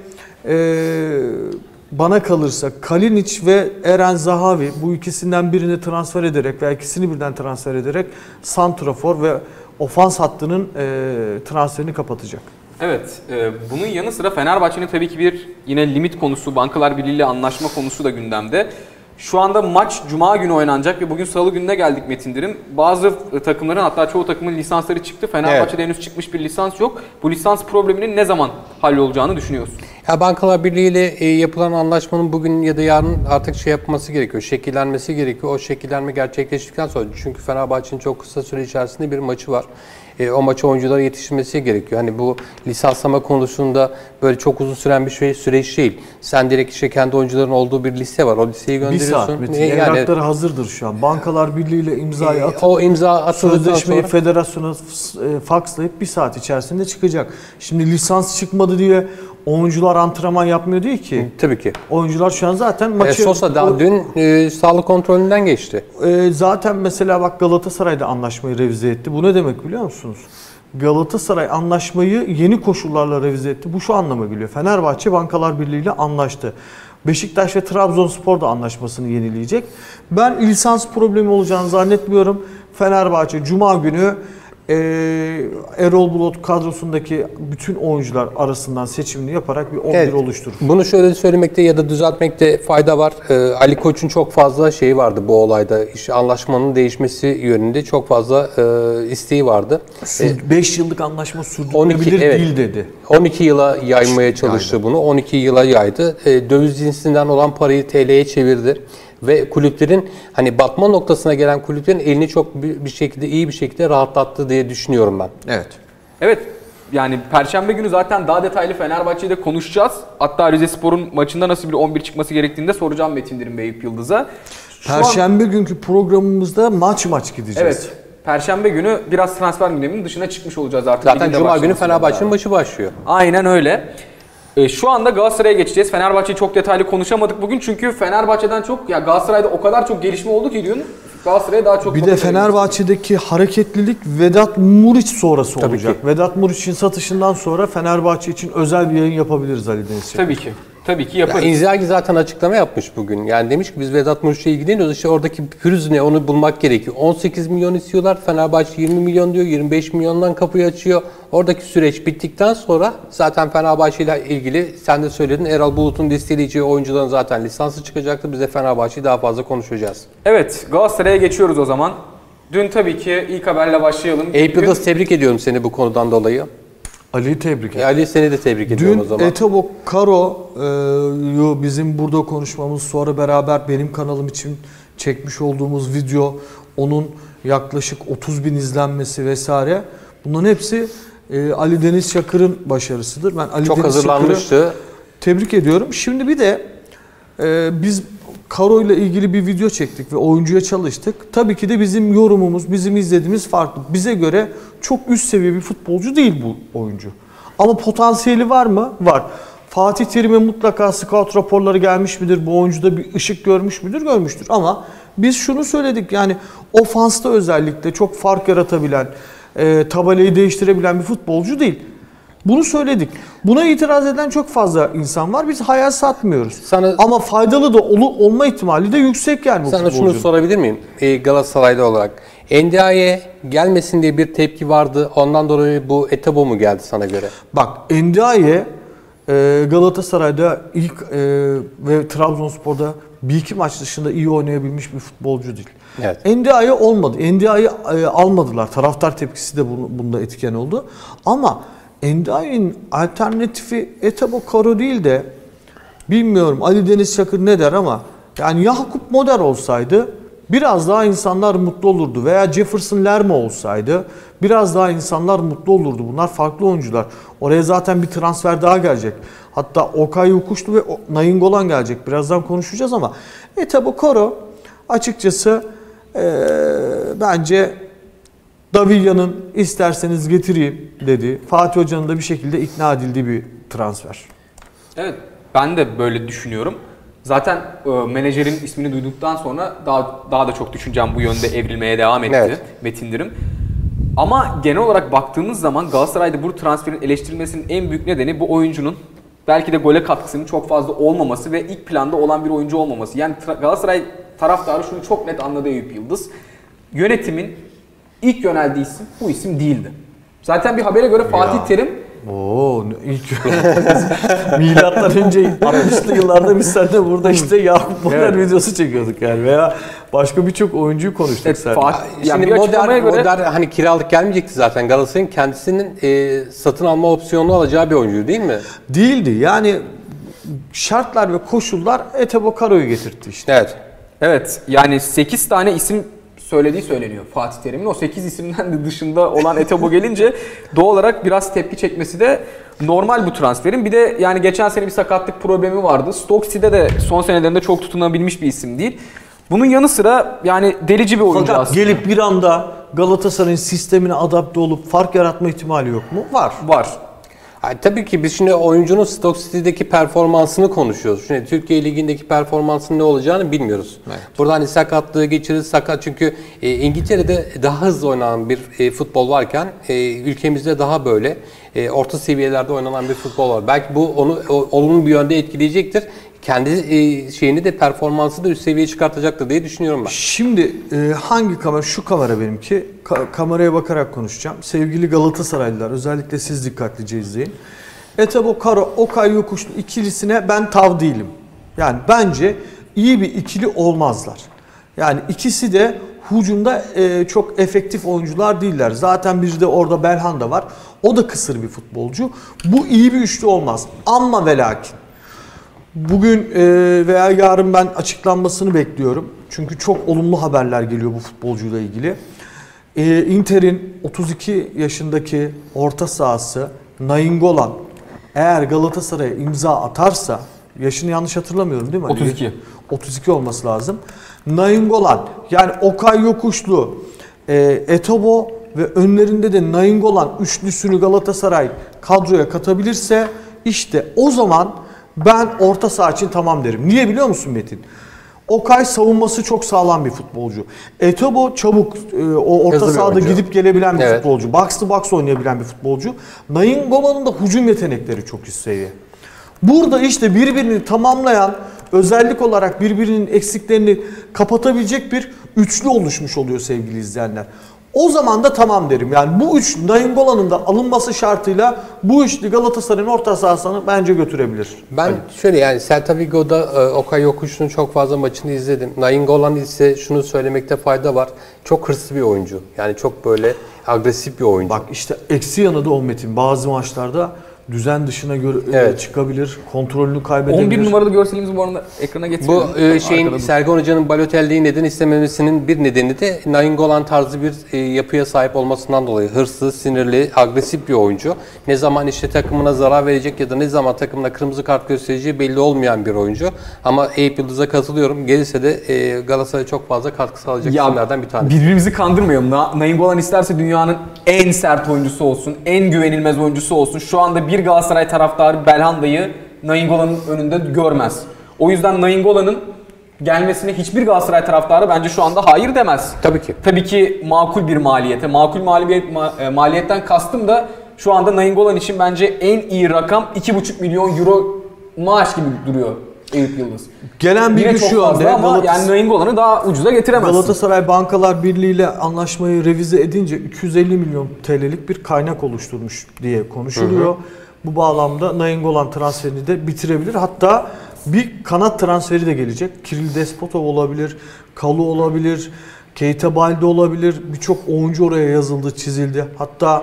e, bana kalırsa Kalinic ve Eren Zahavi, bu ikisinden birini transfer ederek veya ikisini birden transfer ederek santrafor ve ofans hattının e, transferini kapatacak. Evet, e, bunun yanı sıra Fenerbahçe'nin tabii ki bir yine limit konusu, Bankalar Birliği ile anlaşma konusu da gündemde. Şu anda maç Cuma günü oynanacak ve bugün Salı gününe geldik Metindir'im. Bazı takımların, hatta çoğu takımın lisansları çıktı. Fenerbahçe'de evet. henüz çıkmış bir lisans yok. Bu lisans probleminin ne zaman hallolacağını düşünüyorsun? Ya Bankalar Birliği ile e, yapılan anlaşmanın bugün ya da yarın artık şey yapması gerekiyor, şekillenmesi gerekiyor. O şekillenme gerçekleştikten sonra, çünkü Fenerbahçe'nin çok kısa süre içerisinde bir maçı var. E, o maça oyunculara yetiştirmesi gerekiyor. Hani bu lisanslama konusunda böyle çok uzun süren bir şey, süreç değil. Sen direkt işte kendi oyuncuların olduğu bir liste var. O listeyi gönderiyorsun. Bir saat. E, yani, evrakları hazırdır şu an. Bankalar Birliği ile imzayı atıp, e, o imza atıldıktan sözleşmeyi sonra federasyona e, fakslayıp bir saat içerisinde çıkacak. Şimdi lisans çıkmadı diye oyuncular antrenman yapmıyor değil ki. Tabii ki. Oyuncular şu an zaten maçı... E, Sosa daha o, dün e, sağlık kontrolünden geçti. E, zaten mesela bak Galatasaray'da anlaşmayı revize etti. Bu ne demek biliyor musunuz? Galatasaray anlaşmayı yeni koşullarla revize etti. Bu şu anlama geliyor. Fenerbahçe Bankalar Birliği ile anlaştı. Beşiktaş ve Trabzonspor da anlaşmasını yenileyecek. Ben lisans problemi olacağını zannetmiyorum. Fenerbahçe Cuma günü Ee, Erol Bulut kadrosundaki bütün oyuncular arasından seçimini yaparak bir on bir evet, oluşturur. Bunu şöyle söylemekte ya da düzeltmekte fayda var. Ee, Ali Koç'un çok fazla şeyi vardı bu olayda. İşte anlaşmanın değişmesi yönünde çok fazla e, isteği vardı. beş yıllık anlaşma sürdürülebilir evet, değil dedi. on iki yıla yaymaya çalıştı yaydı. bunu. on iki yıla yaydı. E, döviz cinsinden olan parayı T L'ye çevirdi. Ve kulüplerin, hani batma noktasına gelen kulüplerin elini çok bir şekilde, iyi bir şekilde rahatlattı diye düşünüyorum ben. Evet. Evet. Yani Perşembe günü zaten daha detaylı Fenerbahçe'de konuşacağız. Hatta Rizespor'un maçında nasıl bir on bir çıkması gerektiğini de soracağım Metindir'in ve Eyüp Yıldız'a. Şu Perşembe an... günkü programımızda maç maç gideceğiz. Evet. Perşembe günü biraz transfer gündeminin dışına çıkmış olacağız artık. Zaten Cuma günü Fenerbahçe'nin maçı başlıyor. Aynen öyle. Şu anda Galatasaray'a geçeceğiz. Fenerbahçe'yi çok detaylı konuşamadık bugün çünkü Fenerbahçe'den çok, ya Galatasaray'da o kadar çok gelişme oldu ki dün Galatasaray'a daha çok... Bir de Fenerbahçe'deki hareketlilik Vedat Muriç sonrası Tabii olacak. Ki. Vedat Muriç'in satışından sonra Fenerbahçe için özel bir yayın yapabiliriz Ali Deniz. Tabii ki. Tabii ki yaparız. Ya İnzaghi zaten açıklama yapmış bugün. Yani demiş ki biz Vedat Muriç'le ilgileniyoruz. İşte oradaki pürüz ne, onu bulmak gerekiyor. on sekiz milyon istiyorlar. Fenerbahçe yirmi milyon diyor. yirmi beş milyondan kapıyı açıyor. Oradaki süreç bittikten sonra zaten Fenerbahçe ile ilgili sen de söyledin. Erol Bulut'un listeleyeceği oyuncuların zaten lisansı çıkacaktı. Biz de Fenerbahçe'yi daha fazla konuşacağız. Evet, Galatasaray'a geçiyoruz o zaman. Dün tabii ki ilk haberle başlayalım. Eyüp Yıldız, tebrik ediyorum seni bu konudan dolayı. Ali'yi tebrik ederim. Ali seni de tebrik ediyorum Dün o zaman. Etebo Karo'yu bizim burada konuşmamız, sonra beraber benim kanalım için çekmiş olduğumuz video, onun yaklaşık otuz bin izlenmesi vesaire. Bunların hepsi e, Ali Deniz Çakır'ın başarısıdır. Ben Ali Çok Deniz hazırlanmıştı. Çakır'ı tebrik ediyorum. Şimdi bir de e, biz Karo ile ilgili bir video çektik ve oyuncuya çalıştık. Tabii ki de bizim yorumumuz, bizim izlediğimiz farklı. Bize göre çok üst seviye bir futbolcu değil bu oyuncu. Ama potansiyeli var mı? Var. Fatih Terim'e mutlaka scout raporları gelmiş midir? Bu oyuncuda bir ışık görmüş müdür? Görmüştür. Ama biz şunu söyledik, yani ofansta özellikle çok fark yaratabilen, e, tabelayı değiştirebilen bir futbolcu değil. Bunu söyledik. Buna itiraz eden çok fazla insan var. Biz hayal satmıyoruz. Sana, Ama faydalı da ol, olma ihtimali de yüksek yani bu sana futbolcunun. Sana şunu sorabilir miyim? Ee, Galatasaraylı olarak. N D I'ye gelmesin diye bir tepki vardı. Ondan dolayı bu Etebo mu geldi sana göre? Bak, N D I'ye e, Galatasaray'da ilk e, ve Trabzonspor'da bir iki maç dışında iyi oynayabilmiş bir futbolcu değil. Evet. N D I'ye olmadı. N D I'yi e, almadılar. Taraftar tepkisi de bunu, bunda etken oldu. Ama N D I'nin alternatifi Etebo Karo değil de, bilmiyorum Ali Deniz Çakır ne der ama Yani Yakup Moder olsaydı biraz daha insanlar mutlu olurdu. Veya Jefferson Lerma olsaydı biraz daha insanlar mutlu olurdu. Bunlar farklı oyuncular. Oraya zaten bir transfer daha gelecek. Hatta Okay Yokuşlu ve Nainggolan gelecek. Birazdan konuşacağız ama Etebo Koro açıkçası ee, bence Davilya'nın isterseniz getireyim dedi. Fatih Hoca'nın da bir şekilde ikna edildiği bir transfer. Evet, ben de böyle düşünüyorum. Zaten e, menajerin ismini duyduktan sonra daha daha da çok düşüncem bu yönde evrilmeye devam etti. Evet. Metin Dirim. Ama genel olarak baktığımız zaman Galatasaray'da bu transferin eleştirilmesinin en büyük nedeni bu oyuncunun belki de gole katkısının çok fazla olmaması ve ilk planda olan bir oyuncu olmaması. Yani Galatasaray taraftarı şunu çok net anladı Eyüp Yıldız. Yönetimin ilk yöneldiği isim bu isim değildi. Zaten bir habere göre Fatih Ya. Terim Oo, ilk milattan önce altmışlı yıllarda biz seninle burada işte Yakup Moder Evet. videosu çekiyorduk yani veya başka birçok oyuncuyu konuştuk Evet, seninle. Fatih- Yani Şimdi bir Moder, açıklamaya göre- Moder hani kiralık gelmeyecekti zaten. Galatasaray'ın kendisinin e, satın alma opsiyonunu alacağı bir oyuncu değil mi? Değildi yani şartlar ve koşullar Etebo Karo'yu getirtti işte. Evet. Evet, yani sekiz tane isim söylediği söyleniyor Fatih Terim'in. O sekiz isimden de dışında olan Etebo gelince doğal olarak biraz tepki çekmesi de normal bu transferin. Bir de yani geçen sene bir sakatlık problemi vardı. Stoke City'de de son senelerinde çok tutunabilmiş bir isim değil. Bunun yanı sıra yani delici bir oyuncu Fakat aslında. gelip bir anda Galatasaray'ın sistemine adapte olup fark yaratma ihtimali yok mu? Var. Var. Ay, tabii ki biz şimdi oyuncunun Stoke City'deki performansını konuşuyoruz. Şimdi Türkiye Ligi'ndeki performansının ne olacağını bilmiyoruz. Evet. Burada hani sakatlığı geçirir, sakat çünkü e, İngiltere'de daha hızlı oynanan bir e, futbol varken e, ülkemizde daha böyle e, orta seviyelerde oynanan bir futbol var. Belki bu onu o, olumlu bir yönde etkileyecektir. Kendi e, şeyini de performansı da üst seviyeye çıkartacaktır diye düşünüyorum ben. Şimdi e, hangi kamera? Şu kamera benimki. Ka- kameraya bakarak konuşacağım. Sevgili Galatasaraylılar, özellikle siz dikkatlice izleyin. Etebo Karo, Okay Yokuşlu ikilisine ben tav değilim. Yani bence iyi bir ikili olmazlar. Yani ikisi de hücumda e, çok efektif oyuncular değiller. Zaten bir de orada Belhanda var. O da kısır bir futbolcu. Bu iyi bir üçlü olmaz. Amma ve lakin. Bugün veya yarın ben açıklanmasını bekliyorum. Çünkü çok olumlu haberler geliyor bu futbolcuyla ilgili. Inter'in otuz iki yaşındaki orta sahası Nainggolan eğer Galatasaray'a imza atarsa, yaşını yanlış hatırlamıyorum değil mi? otuz iki. otuz iki olması lazım. Nainggolan yani Okay Yokuşlu, Etebo ve önlerinde de Nainggolan üçlüsünü Galatasaray kadroya katabilirse işte o zaman ben orta saha için tamam derim. Niye biliyor musun Metin? Okay savunması çok sağlam bir futbolcu. Etebo çabuk e, o orta Hızlı bir sahada oyuncu. gidip gelebilen bir Evet. futbolcu. Box to box oynayabilen bir futbolcu. Nainggolan'ın da hücum yetenekleri çok üst seviye. Burada işte birbirini tamamlayan, özellik olarak birbirinin eksiklerini kapatabilecek bir üçlü oluşmuş oluyor sevgili izleyenler. O zaman da tamam derim. Yani bu üç Nainggolan'ın da alınması şartıyla bu üçlü Galatasaray'ın orta sahasını bence götürebilir. Ben Ali. şöyle yani Celta Vigo'da e, Okay Yokuşlu'nun çok fazla maçını izledim. Nainggolan ise şunu söylemekte fayda var. Çok hırslı bir oyuncu. Yani çok böyle agresif bir oyuncu. Bak işte eksi yanı da o Metin. Bazı maçlarda düzen dışına göre Evet. çıkabilir, kontrolünü kaybedebilir. on bir numaralı görselimizi bu arada ekrana getiriyorum. Bu e, şeyin Arkada dur. Sergen Hoca'nın Balotelli'yi neden istememesinin bir nedeni de Nainggolan tarzı bir e, yapıya sahip olmasından dolayı. Hırslı, sinirli, agresif bir oyuncu. Ne zaman işte takımına zarar verecek ya da ne zaman takımına kırmızı kart göstereceği belli olmayan bir oyuncu. Ama Eyüp Yıldız'a katılıyorum. Gelirse de e, Galatasaray'a çok fazla katkı sağlayacak isimlerden bir tanesi. Birbirimizi kandırmayalım. Na- Nainggolan isterse dünyanın en sert oyuncusu olsun, en güvenilmez oyuncusu olsun. Şu anda bir Galatasaray taraftarı Belhanda'yı Nainggolan'ın önünde görmez. O yüzden Nainggolan'ın gelmesine hiçbir Galatasaray taraftarı bence şu anda hayır demez. Tabii ki. Tabii ki makul bir maliyete. Makul maliyet, ma- e, maliyetten kastım da şu anda Nainggolan için bence en iyi rakam iki buçuk milyon euro maaş gibi duruyor Eyüp Yıldız. Gelen Yine bilgi çok şu fazla yönde. ama Galatas- yani Nainggolan'ı daha ucuza getiremezsin. Galatasaray Bankalar Birliği ile anlaşmayı revize edince iki yüz elli milyon T L'lik bir kaynak oluşturmuş diye konuşuluyor. Hı hı. Bu bağlamda Nainggolan transferini de bitirebilir. Hatta bir kanat transferi de gelecek. Kiril Despotov olabilir, Kalu olabilir, Keita Balde olabilir. Birçok oyuncu oraya yazıldı, çizildi. Hatta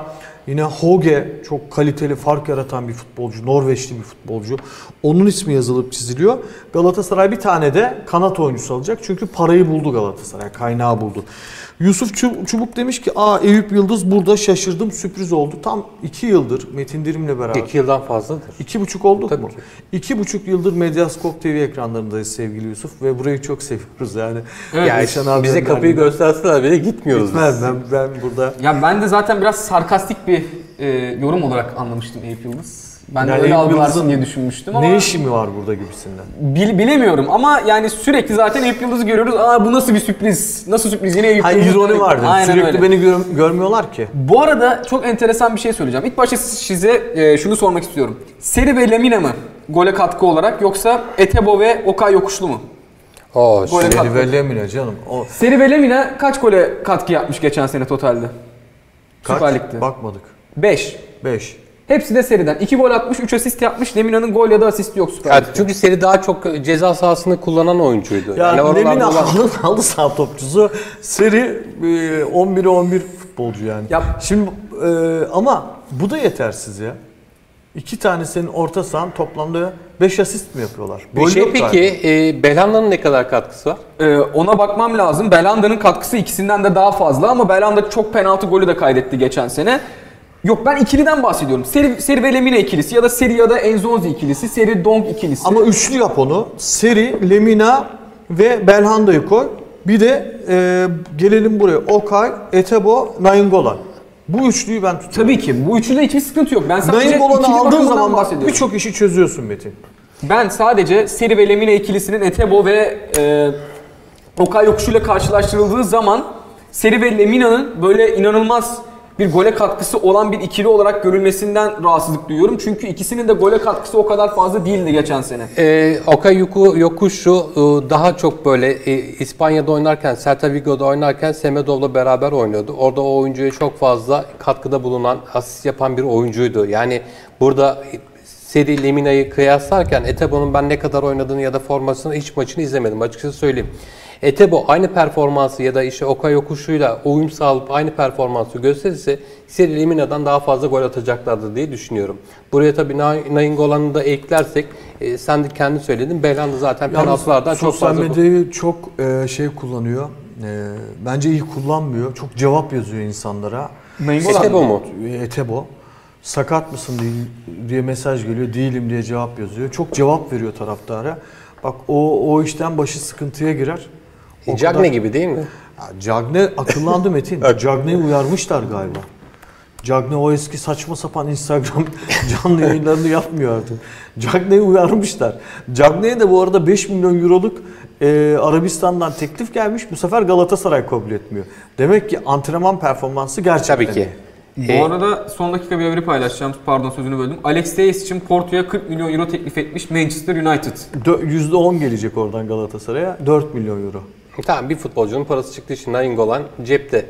Yine Hoge çok kaliteli, fark yaratan bir futbolcu. Norveçli bir futbolcu. Onun ismi yazılıp çiziliyor. Galatasaray bir tane de kanat oyuncusu alacak. Çünkü parayı buldu Galatasaray. Kaynağı buldu. Yusuf Çubuk demiş ki aa Eyüp Yıldız burada, şaşırdım, sürpriz oldu. Tam iki yıldır Metin Dirim'le beraber. iki yıldan fazladır. İki buçuk olduk Tabii mu? ki. İki buçuk yıldır Medyaskop T V ekranlarındayız sevgili Yusuf ve burayı çok seviyoruz yani. Evet. Yani Yaşan abi bize kapıyı gösterseler bile gitmiyoruz. Gitmem biz. ben, ben burada. Ya ben de zaten biraz sarkastik bir e, yorum olarak anlamıştım Eyüp Yıldız. Ben de Yani öyle Eyüp algılarsın Yıldız'ın diye düşünmüştüm ama Ne işi mi var burada gibisinden? bil, bilemiyorum ama yani sürekli zaten Eyüp Yıldız'ı görüyoruz. Aa bu nasıl bir sürpriz? Nasıl sürpriz? Yine Eyüp Hayır, Yıldız. ironi vardı. Aynen Sürekli öyle. beni gör- görmüyorlar ki. Bu arada çok enteresan bir şey söyleyeceğim. İlk başta size e, şunu sormak istiyorum. Seri ve Lemina mı gole katkı olarak yoksa Etebo ve Okay Yokuşlu mu? Oo, Gole şimdi- katkı. Seri ve Lemina canım. O Seri ve Lemina kaç gole katkı yapmış geçen sene totalde? Süper kaç? Lig'de. Bakmadık. beş. beş. Hepsi de seriden. iki gol atmış, üç asist yapmış. Lemina'nın gol ya da asisti yok Süper Yani Lig'de. çünkü seri daha çok ceza sahasını kullanan oyuncuydu. Ya Yani oralarda Lemina olan- halı, halı saha topçusu. Seri e, on bire on bir futbolcu yani. Ya- Şimdi e, ama bu da yetersiz ya. İki tane senin orta sahan toplamda beş asist mi yapıyorlar? Bir Gol şey yok peki galiba. e, Belhanda'nın ne kadar katkısı var? Ee, ona bakmam lazım. Belanda'nın katkısı ikisinden de daha fazla ama Belanda çok penaltı golü de kaydetti geçen sene. Yok ben ikiliden bahsediyorum. Seri, Seri ve Lemina ikilisi ya da Seri ya da Enzonzi ikilisi, Seri Dong ikilisi. Ama üçlü yap onu. Seri, Lemina ve Belhanda'yı koy. Bir de e, gelelim buraya. Okay, Etebo, Nainggolan. Bu üçlüyü ben tutuyorum. Tabii ki bu üçlüde hiçbir sıkıntı yok. Ben sadece Nainggolan'ı ikili aldığın bakımından zaman bak bahsediyorum. birçok işi çözüyorsun Metin. Ben sadece Seri ve Lemina ikilisinin Etebo ve e, Okay Yokuşu'yla karşılaştırıldığı zaman Seri ve Lemina'nın böyle inanılmaz bir gole katkısı olan bir ikili olarak görülmesinden rahatsızlık duyuyorum. Çünkü ikisinin de gole katkısı o kadar fazla değildi geçen sene. E, Okay Yuku Yokuşu e, daha çok böyle e, İspanya'da oynarken, Celta Vigo'da oynarken Semedov'la beraber oynuyordu. Orada o oyuncuya çok fazla katkıda bulunan, asist yapan bir oyuncuydu. Yani burada Seri Lemina'yı kıyaslarken Etebo'nun ben ne kadar oynadığını ya da formasını hiç maçını izlemedim açıkçası söyleyeyim. Etebo aynı performansı ya da işte Okay Yokuşu'yla uyum sağlayıp aynı performansı gösterirse Seri Lemina'dan daha fazla gol atacaklardır diye düşünüyorum. Buraya tabii Nainggolan'ı da eklersek e, sen de kendi söyledin. Belhanda zaten penaltılardan çok Sosyal fazla... medyayı çok e, şey kullanıyor. E, bence iyi kullanmıyor. Çok cevap yazıyor insanlara. Nainggolan Etebo mu? Etebo. Sakat mısın diye mesaj geliyor. Değilim diye cevap yazıyor. Çok cevap veriyor taraftara. Bak o o işten başı sıkıntıya girer. O Cagne kadar- gibi değil mi? Ya Cagne akıllandı Metin. Cagne'yi uyarmışlar galiba. Cagne o eski saçma sapan Instagram canlı yayınlarını yapmıyor artık. Cagne'yi uyarmışlar. Cagne'ye de bu arada beş milyon euroluk e, Arabistan'dan teklif gelmiş. Bu sefer Galatasaray kabul etmiyor. Demek ki antrenman performansı gerçekten Tabii ki. Bu E, arada son dakika bir haberi paylaşacağım. Pardon sözünü böldüm. Alex Telles için Porto'ya kırk milyon euro teklif etmiş Manchester United. Dö- yüzde on gelecek oradan Galatasaray'a. dört milyon euro. Tamam bir futbolcunun parası çıktığı için Nainggolan cepte.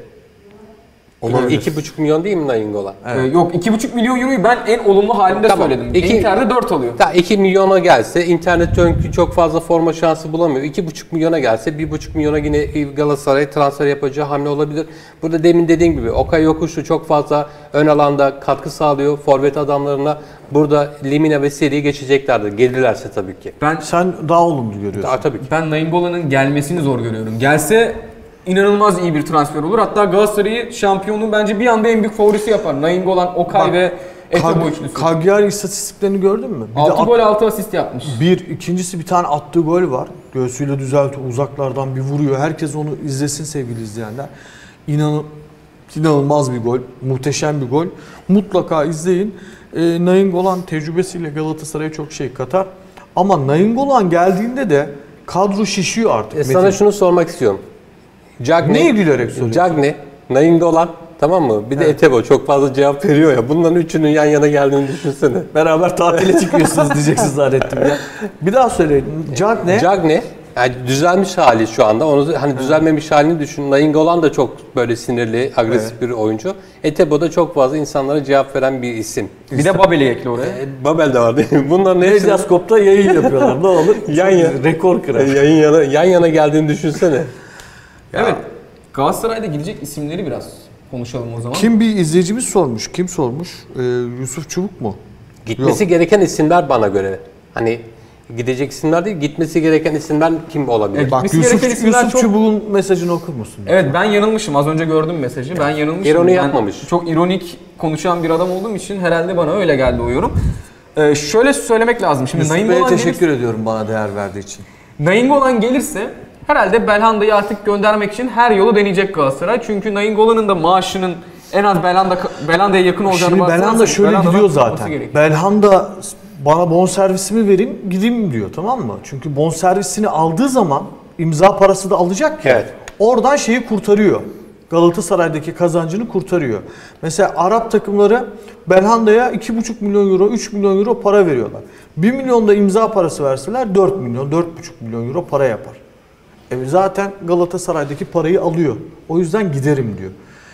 Olabilir. iki buçuk milyon değil mi Nainggolan? Ee, yok iki buçuk milyon euroyu ben en olumlu halinde Tamam. söyledim. İki- Inter'de dört alıyor. Ta iki milyona gelse, internet çünkü çok fazla forma şansı bulamıyor. iki buçuk milyona gelse bir buçuk milyona yine Galatasaray transfer yapacağı hamle olabilir. Burada demin dediğim gibi Okay Yokuşu çok fazla ön alanda katkı sağlıyor. Forvet adamlarına burada Lemina ve Seri'yi geçeceklerdir. Gelirlerse tabii ki. Ben Sen daha olumlu görüyorsun. Ta, tabii ki. ben Nainggolan'ın gelmesini zor görüyorum. Gelse inanılmaz iyi bir transfer olur. Hatta Galatasaray'ı şampiyonluğun bence bir anda en büyük favorisi yapar. Nainggolan, Okay Bak, ve Etebo Kag- üçlüsü. Cagliari istatistiklerini gördün mü? Bir de altı at- gol altı asist yapmış. Bir, ikincisi bir tane attığı gol var. Göğsüyle düzeltiyor, uzaklardan bir vuruyor. Herkes onu izlesin sevgili izleyenler. İnan, inanılmaz bir gol, muhteşem bir gol. Mutlaka izleyin. E, Nainggolan tecrübesiyle Galatasaray'a çok şey katar. Ama Nainggolan geldiğinde de kadro şişiyor artık. E, sana Metin. şunu sormak istiyorum. Cagne, Neye gülerek soruyorsun? Cagne, Nainggolan, tamam mı? Bir de Etebo çok fazla cevap veriyor ya. Bunların üçünün yan yana geldiğini düşünsene. Beraber tatile çıkıyorsunuz diyeceksiniz zannettim ya. Bir daha söyleyin. Cagne. Cagne yani düzelmiş hali şu anda. Onu hani düzelmemiş halini düşün. Nainggolan da çok böyle sinirli, agresif bir oyuncu. Etebo da çok fazla insanlara cevap veren bir isim. Bir de Babel'i ekle oraya. E, Babel de var değil mi? Bunların hepsini Medyaskop'ta yayın yapıyorlar. Ne olur? Yan Çok yana- rekor kırar. yan yana yan yana geldiğini düşünsene. Evet. Galatasaray'da gidecek isimleri biraz konuşalım o zaman. Kim bir izleyicimiz sormuş. Kim sormuş? Ee, Yusuf Çubuk mu? Gitmesi Yok. gereken isimler bana göre. Hani gidecek isimler değil, gitmesi gereken isimler kim olabilir? Evet. Bak Gitmesi gereken Yusuf, isimler Yusuf çok- Çubuk'un mesajını okur musun? Evet, ben yanılmışım. Az önce gördüm mesajı. Ben yanılmışım. İroni Ben yapmamış. Çok ironik konuşan bir adam olduğum için herhalde bana öyle geldi o yorum. Ee, şöyle söylemek lazım. Şimdi Yusuf Bey'e Nainggolan teşekkür gelirse, ediyorum bana değer verdiği için. Nainggolan gelirse herhalde Belhanda'yı artık göndermek için her yolu deneyecek Galatasaray. Çünkü Nainggolan'ın da maaşının en az Belhanda Belhanda'ya yakın olacağını Şimdi varsayarsak Belhanda şöyle Belhanda'dan gidiyor tutulması zaten. gerekiyor. Belhanda bana bonservisimi verin gideyim diyor, tamam mı? Çünkü bonservisini aldığı zaman imza parası da alacak ya. Evet. Oradan şeyi kurtarıyor. Galatasaray'daki kazancını kurtarıyor. Mesela Arap takımları Belhanda'ya iki buçuk milyon euro, üç milyon euro para veriyorlar. bir milyon da imza parası verseler dört milyon, dört buçuk milyon euro para yapar. E zaten Galatasaray'daki parayı alıyor. O yüzden giderim diyor.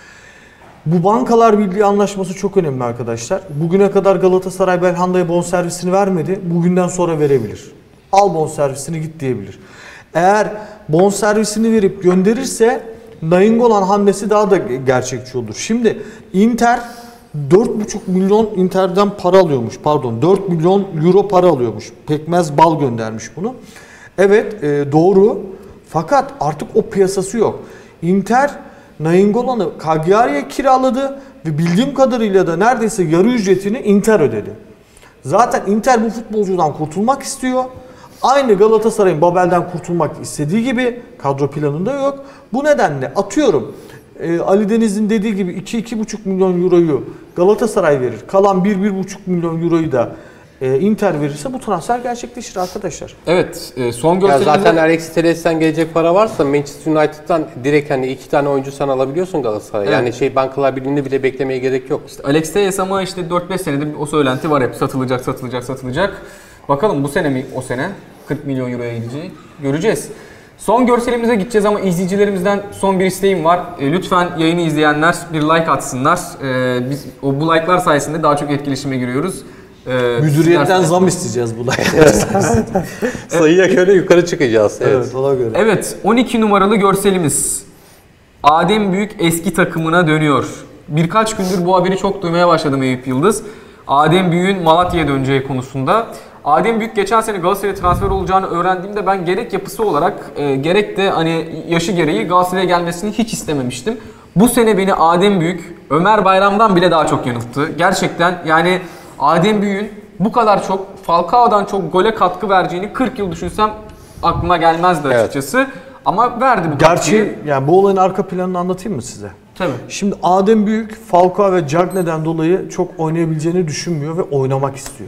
Bu Bankalar Birliği anlaşması çok önemli arkadaşlar. Bugüne kadar Galatasaray Belhanda'ya bonservisini vermedi. Bugünden sonra verebilir. Al bonservisini git diyebilir. Eğer bonservisini verip gönderirse Nainggolan hamlesi daha da gerçekçi olur. Şimdi Inter dört buçuk milyon Inter'den para alıyormuş. Pardon dört milyon euro para alıyormuş. Pekmez bal göndermiş bunu. Evet e, doğru. Fakat artık o piyasası yok. Inter Nainggolan'ı Cagliari'ye kiraladı ve bildiğim kadarıyla da neredeyse yarı ücretini Inter ödedi. Zaten Inter bu futbolcudan kurtulmak istiyor. Aynı Galatasaray'ın Babel'den kurtulmak istediği gibi kadro planında yok. Bu nedenle atıyorum e, Ali Deniz'in dediği gibi iki iki buçuk milyon euroyu Galatasaray verir. Kalan bir bir buçuk milyon euroyu da e, Inter verirse bu transfer gerçekleşir arkadaşlar. Evet, e, son Ya görselimizde... zaten Alex Telles'ten gelecek para varsa Manchester United'dan direkt hani iki tane oyuncu sen alabiliyorsun Galatasaray. Evet. Yani şey Bankalar Birliği'ni bile beklemeye gerek yok. Alex Telles ama işte dört beş senedir o söylenti var hep satılacak, satılacak, satılacak. Bakalım bu sene mi o sene kırk milyon euroya gideceği göreceğiz. Son görselimize gideceğiz ama izleyicilerimizden son bir isteğim var. E, lütfen yayını izleyenler bir like atsınlar. E, biz o bu like'lar sayesinde daha çok etkileşime giriyoruz. E, Müdüriyetten sizler- zam isteyeceğiz bu Sayıya göre yukarı çıkacağız. Evet. Evet ona göre. Evet, on iki numaralı görselimiz. Adem Büyük eski takımına dönüyor. Birkaç gündür bu haberi çok duymaya başladım Eyüp Yıldız. Adem Büyük'ün Malatya'ya döneceği konusunda. Adem Büyük geçen sene Galatasaray'a transfer olacağını öğrendiğimde ben gerek yapısı olarak e, gerek de hani yaşı gereği Galatasaray'a gelmesini hiç istememiştim. Bu sene beni Adem Büyük, Ömer Bayram'dan bile daha çok yanılttı. Gerçekten yani Adem Büyük'ün bu kadar çok Falcao'dan çok gole katkı vereceğini kırk yıl düşünsem aklıma gelmezdi açıkçası. Evet. Ama verdi bu katkıyı. Gerçi yani bu olayın arka planını anlatayım mı size? Tabii. Şimdi Adem Büyük, Falcao ve Cagney'den dolayı çok oynayabileceğini düşünmüyor ve oynamak istiyor.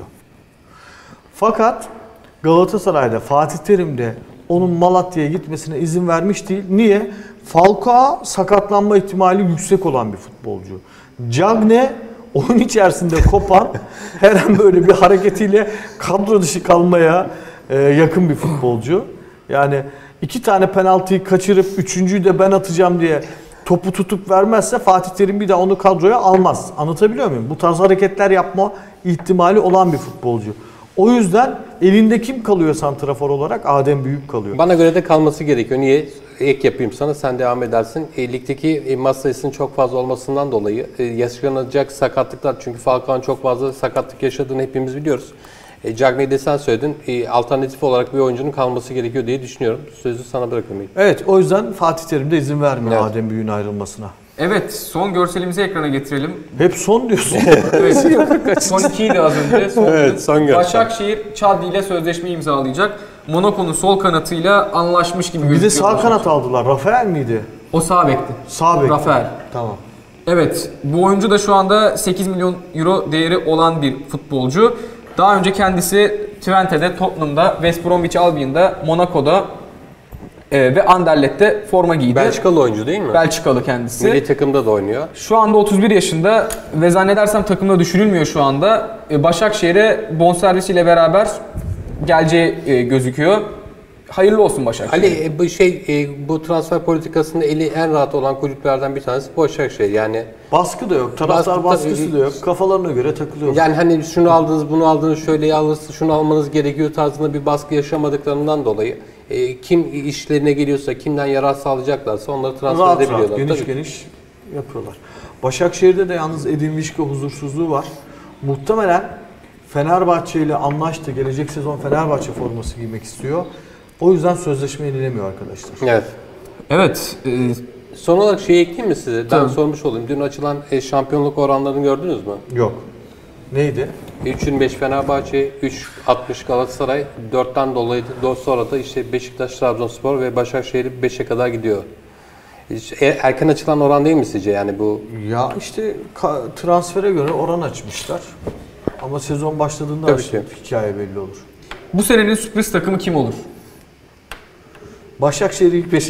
Fakat Galatasaray'da, Fatih Terim'de onun Malatya'ya gitmesine izin vermiş değil. Niye? Falcao sakatlanma ihtimali yüksek olan bir futbolcu. Cagney oyun içerisinde kopan her an böyle bir hareketiyle kadro dışı kalmaya e, yakın bir futbolcu. Yani iki tane penaltıyı kaçırıp üçüncüyü de ben atacağım diye topu tutup vermezse Fatih Terim bir daha onu kadroya almaz. Anlatabiliyor muyum? Bu tarz hareketler yapma ihtimali olan bir futbolcu. O yüzden elinde kim kalıyor santrafor olarak? Adem Büyük kalıyor. Bana göre de kalması gerekiyor. Niye? Ek yapayım sana, sen devam edersin. E, ligdeki e, maç sayısının çok fazla olmasından dolayı e, yaşanacak sakatlıklar, çünkü Falcao'nun çok fazla sakatlık yaşadığını hepimiz biliyoruz. E, Cagney'i de sen söyledin. E, alternatif olarak bir oyuncunun kalması gerekiyor diye düşünüyorum. Sözü sana bırakıyorum. Evet, o yüzden Fatih Terim de izin vermiyor Evet. Adem Büyük'ün ayrılmasına. Evet, son görselimizi ekrana getirelim. Hep son diyorsun. Evet. Son ikiydi az önce. Son, Evet, son görsel. Başakşehir Chadli ile sözleşme imzalayacak. Monaco'nun sol kanatıyla anlaşmış gibi Bir de gözüküyor. sağ kanat aldılar. Rafael miydi? O sağ bekti. Sağ bek. Rafael. Tamam. Evet, bu oyuncu da şu anda sekiz milyon euro değeri olan bir futbolcu. Daha önce kendisi Twente'de, Tottenham'da, West Bromwich Albion'da, Monaco'da e, ve Anderlet'te forma giydi. Belçikalı oyuncu değil mi? Belçikalı kendisi. Milli takımda da oynuyor. Şu anda otuz bir yaşında ve zannedersem takımda düşürülmüyor şu anda. E, Başakşehir'e bonservisiyle beraber geleceği e, gözüküyor. Hayırlı olsun Başakşehir. Ali e, bu şey e, bu transfer politikasında eli en rahat olan kulüplerden bir tanesi Başakşehir. Yani Baskı da yok. Taraftar Baskı- baskısı da yok. Kafalarına göre takılıyor. yani hani şunu aldınız, bunu aldınız, şöyle alırsınız, şunu almanız gerekiyor tarzında bir baskı yaşamadıklarından dolayı e, kim işlerine geliyorsa, kimden yarar sağlayacaklarsa onları transfer Rahat edebiliyorlar. rahat, geniş Tabii. geniş yapıyorlar. Başakşehir'de de yalnız Edin Vişka huzursuzluğu var. Muhtemelen Fenerbahçe ile anlaştı. Gelecek sezon Fenerbahçe forması giymek istiyor. O yüzden sözleşme yenilemiyor arkadaşlar. Evet. Evet. E, Son olarak şey ekleyeyim mi size? Ben Tabii. sormuş olayım. Dün açılan e, şampiyonluk oranlarını gördünüz mü? Yok. Neydi? üç virgül beş Fenerbahçe, üç virgül altmış Galatasaray, dörtten dolayıydı. Sonra da işte Beşiktaş, Trabzonspor ve Başakşehir beşe kadar gidiyor. Hiç e- erken açılan oran değil mi sizce yani bu? Ya işte ka- transfere göre oran açmışlar. Ama sezon başladığında Tabii işte ki. hikaye belli olur. bu senenin sürpriz takımı kim olur? Başakşehir ilk beşe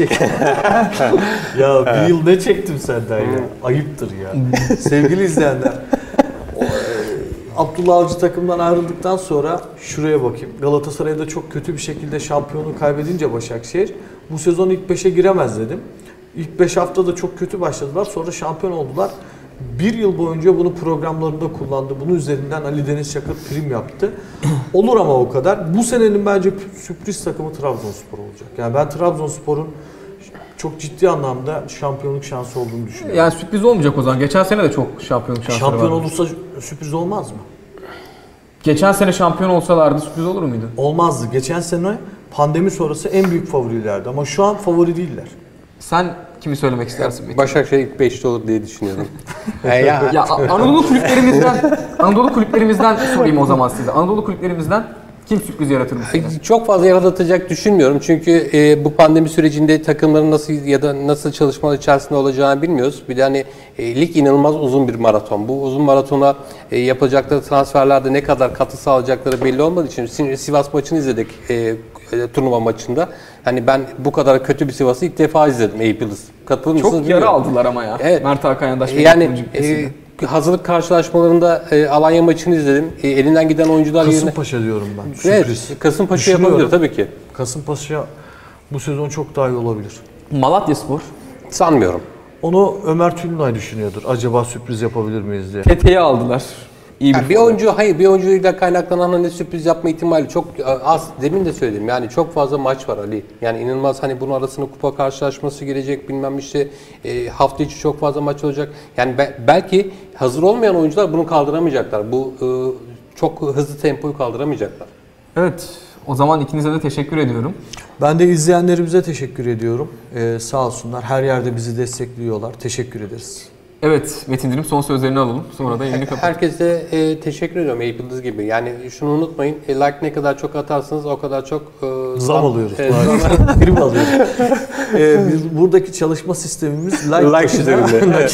Ya bir yıl ne çektim senden ya? Ayıptır ya. Sevgili izleyenler. o, e, Abdullah Avcı takımdan ayrıldıktan sonra şuraya bakayım. Galatasaray'da çok kötü bir şekilde şampiyonluğu kaybedince Başakşehir bu sezon ilk beşe giremez dedim. İlk beş haftada çok kötü başladılar. Sonra şampiyon oldular. Bir yıl boyunca bunu programlarında kullandı. Bunun üzerinden Ali Deniz Çakır prim yaptı. Olur ama o kadar. Bu senenin bence sürpriz takımı Trabzonspor olacak. Yani ben Trabzonspor'un çok ciddi anlamda şampiyonluk şansı olduğunu düşünüyorum. Yani sürpriz olmayacak o zaman. Geçen sene de çok şampiyonluk şansları Şampiyon vardı. olursa sürpriz olmaz mı? Geçen sene şampiyon olsalardı sürpriz olur muydu? Olmazdı. Geçen sene pandemi sonrası en büyük favorilerdi ama şu an favori değiller. Sen kimi söylemek istersin Metin? Başakşehir ilk beşte olur diye düşünüyorum. E ya, Ya A- Anadolu kulüplerimizden Anadolu kulüplerimizden sorayım o zaman size. Anadolu kulüplerimizden kim sürpriz yaratır bu sene? Çok fazla yaratacak düşünmüyorum çünkü e, bu pandemi sürecinde takımların nasıl ya da nasıl çalışmalar içerisinde olacağını bilmiyoruz. Bir de hani e, lig inanılmaz uzun bir maraton. Bu uzun maratona e, yapacakları transferlerde ne kadar katkı sağlayacakları belli olmadığı için Sin- Sivas maçını izledik e, e, turnuva maçında. Hani ben bu kadar kötü bir Sivas'ı ilk defa izledim Eyüp Yıldız. Katılır mısınız? Çok yara bilmiyorum. aldılar ama ya. Evet. Mert Hakan Yandaş ve Yani Yardımcı Kütlesi'nde. e, hazırlık karşılaşmalarında e, Alanya maçını izledim. E, elinden giden oyuncular yerine... Kasımpaşa diyorum ben. Sürpriz. Evet, Kasımpaşa Düşünüyorum. yapabilir tabii ki. Kasımpaşa bu sezon çok daha iyi olabilir. Malatyaspor. Sanmıyorum. Onu Ömer Tülünay düşünüyordur. Acaba sürpriz yapabilir miyiz diye. Tete'yi aldılar. İyi bir, Yani bir forvet. oyuncu, hayır bir oyuncuyla kaynaklanan hani sürpriz yapma ihtimali çok az. Demin de söyledim yani çok fazla maç var Ali. Yani inanılmaz hani bunun arasında kupa karşılaşması gelecek bilmem işte e, hafta içi çok fazla maç olacak. Yani be, belki hazır olmayan oyuncular bunu kaldıramayacaklar. Bu e, çok hızlı tempoyu kaldıramayacaklar. Evet. O zaman ikinize de teşekkür ediyorum. Ben de izleyenlerimize teşekkür ediyorum. Ee, sağ olsunlar. Her yerde bizi destekliyorlar. Teşekkür ederiz. Evet Metin Dilim son sözlerini alalım. Sonra da yayını kapatalım. Herkese e, teşekkür ediyorum Eyüp Yıldız gibi. Yani şunu unutmayın. E, like ne kadar çok atarsanız o kadar çok e, Zam alıyoruz. Evet, Prim alıyoruz. Ee, biz, buradaki çalışma sistemimiz like, Like başına üzerinde.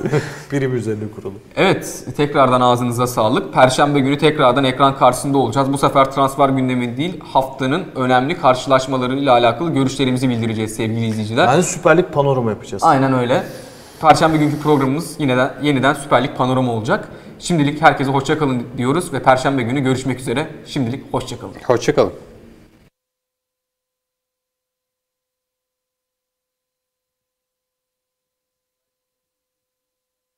prim üzerine kurulu. Evet, tekrardan ağzınıza sağlık. Perşembe günü tekrardan ekran karşısında olacağız. Bu sefer transfer gündemi değil, haftanın önemli karşılaşmalarıyla alakalı görüşlerimizi bildireceğiz sevgili izleyiciler. Yani Süper Lig panorama yapacağız. Aynen öyle. Perşembe günkü programımız yine de yeniden Süper Lig panorama olacak. Şimdilik herkese hoşça kalın diyoruz ve Perşembe günü görüşmek üzere. Şimdilik hoşça kalın. Hoşça kalın.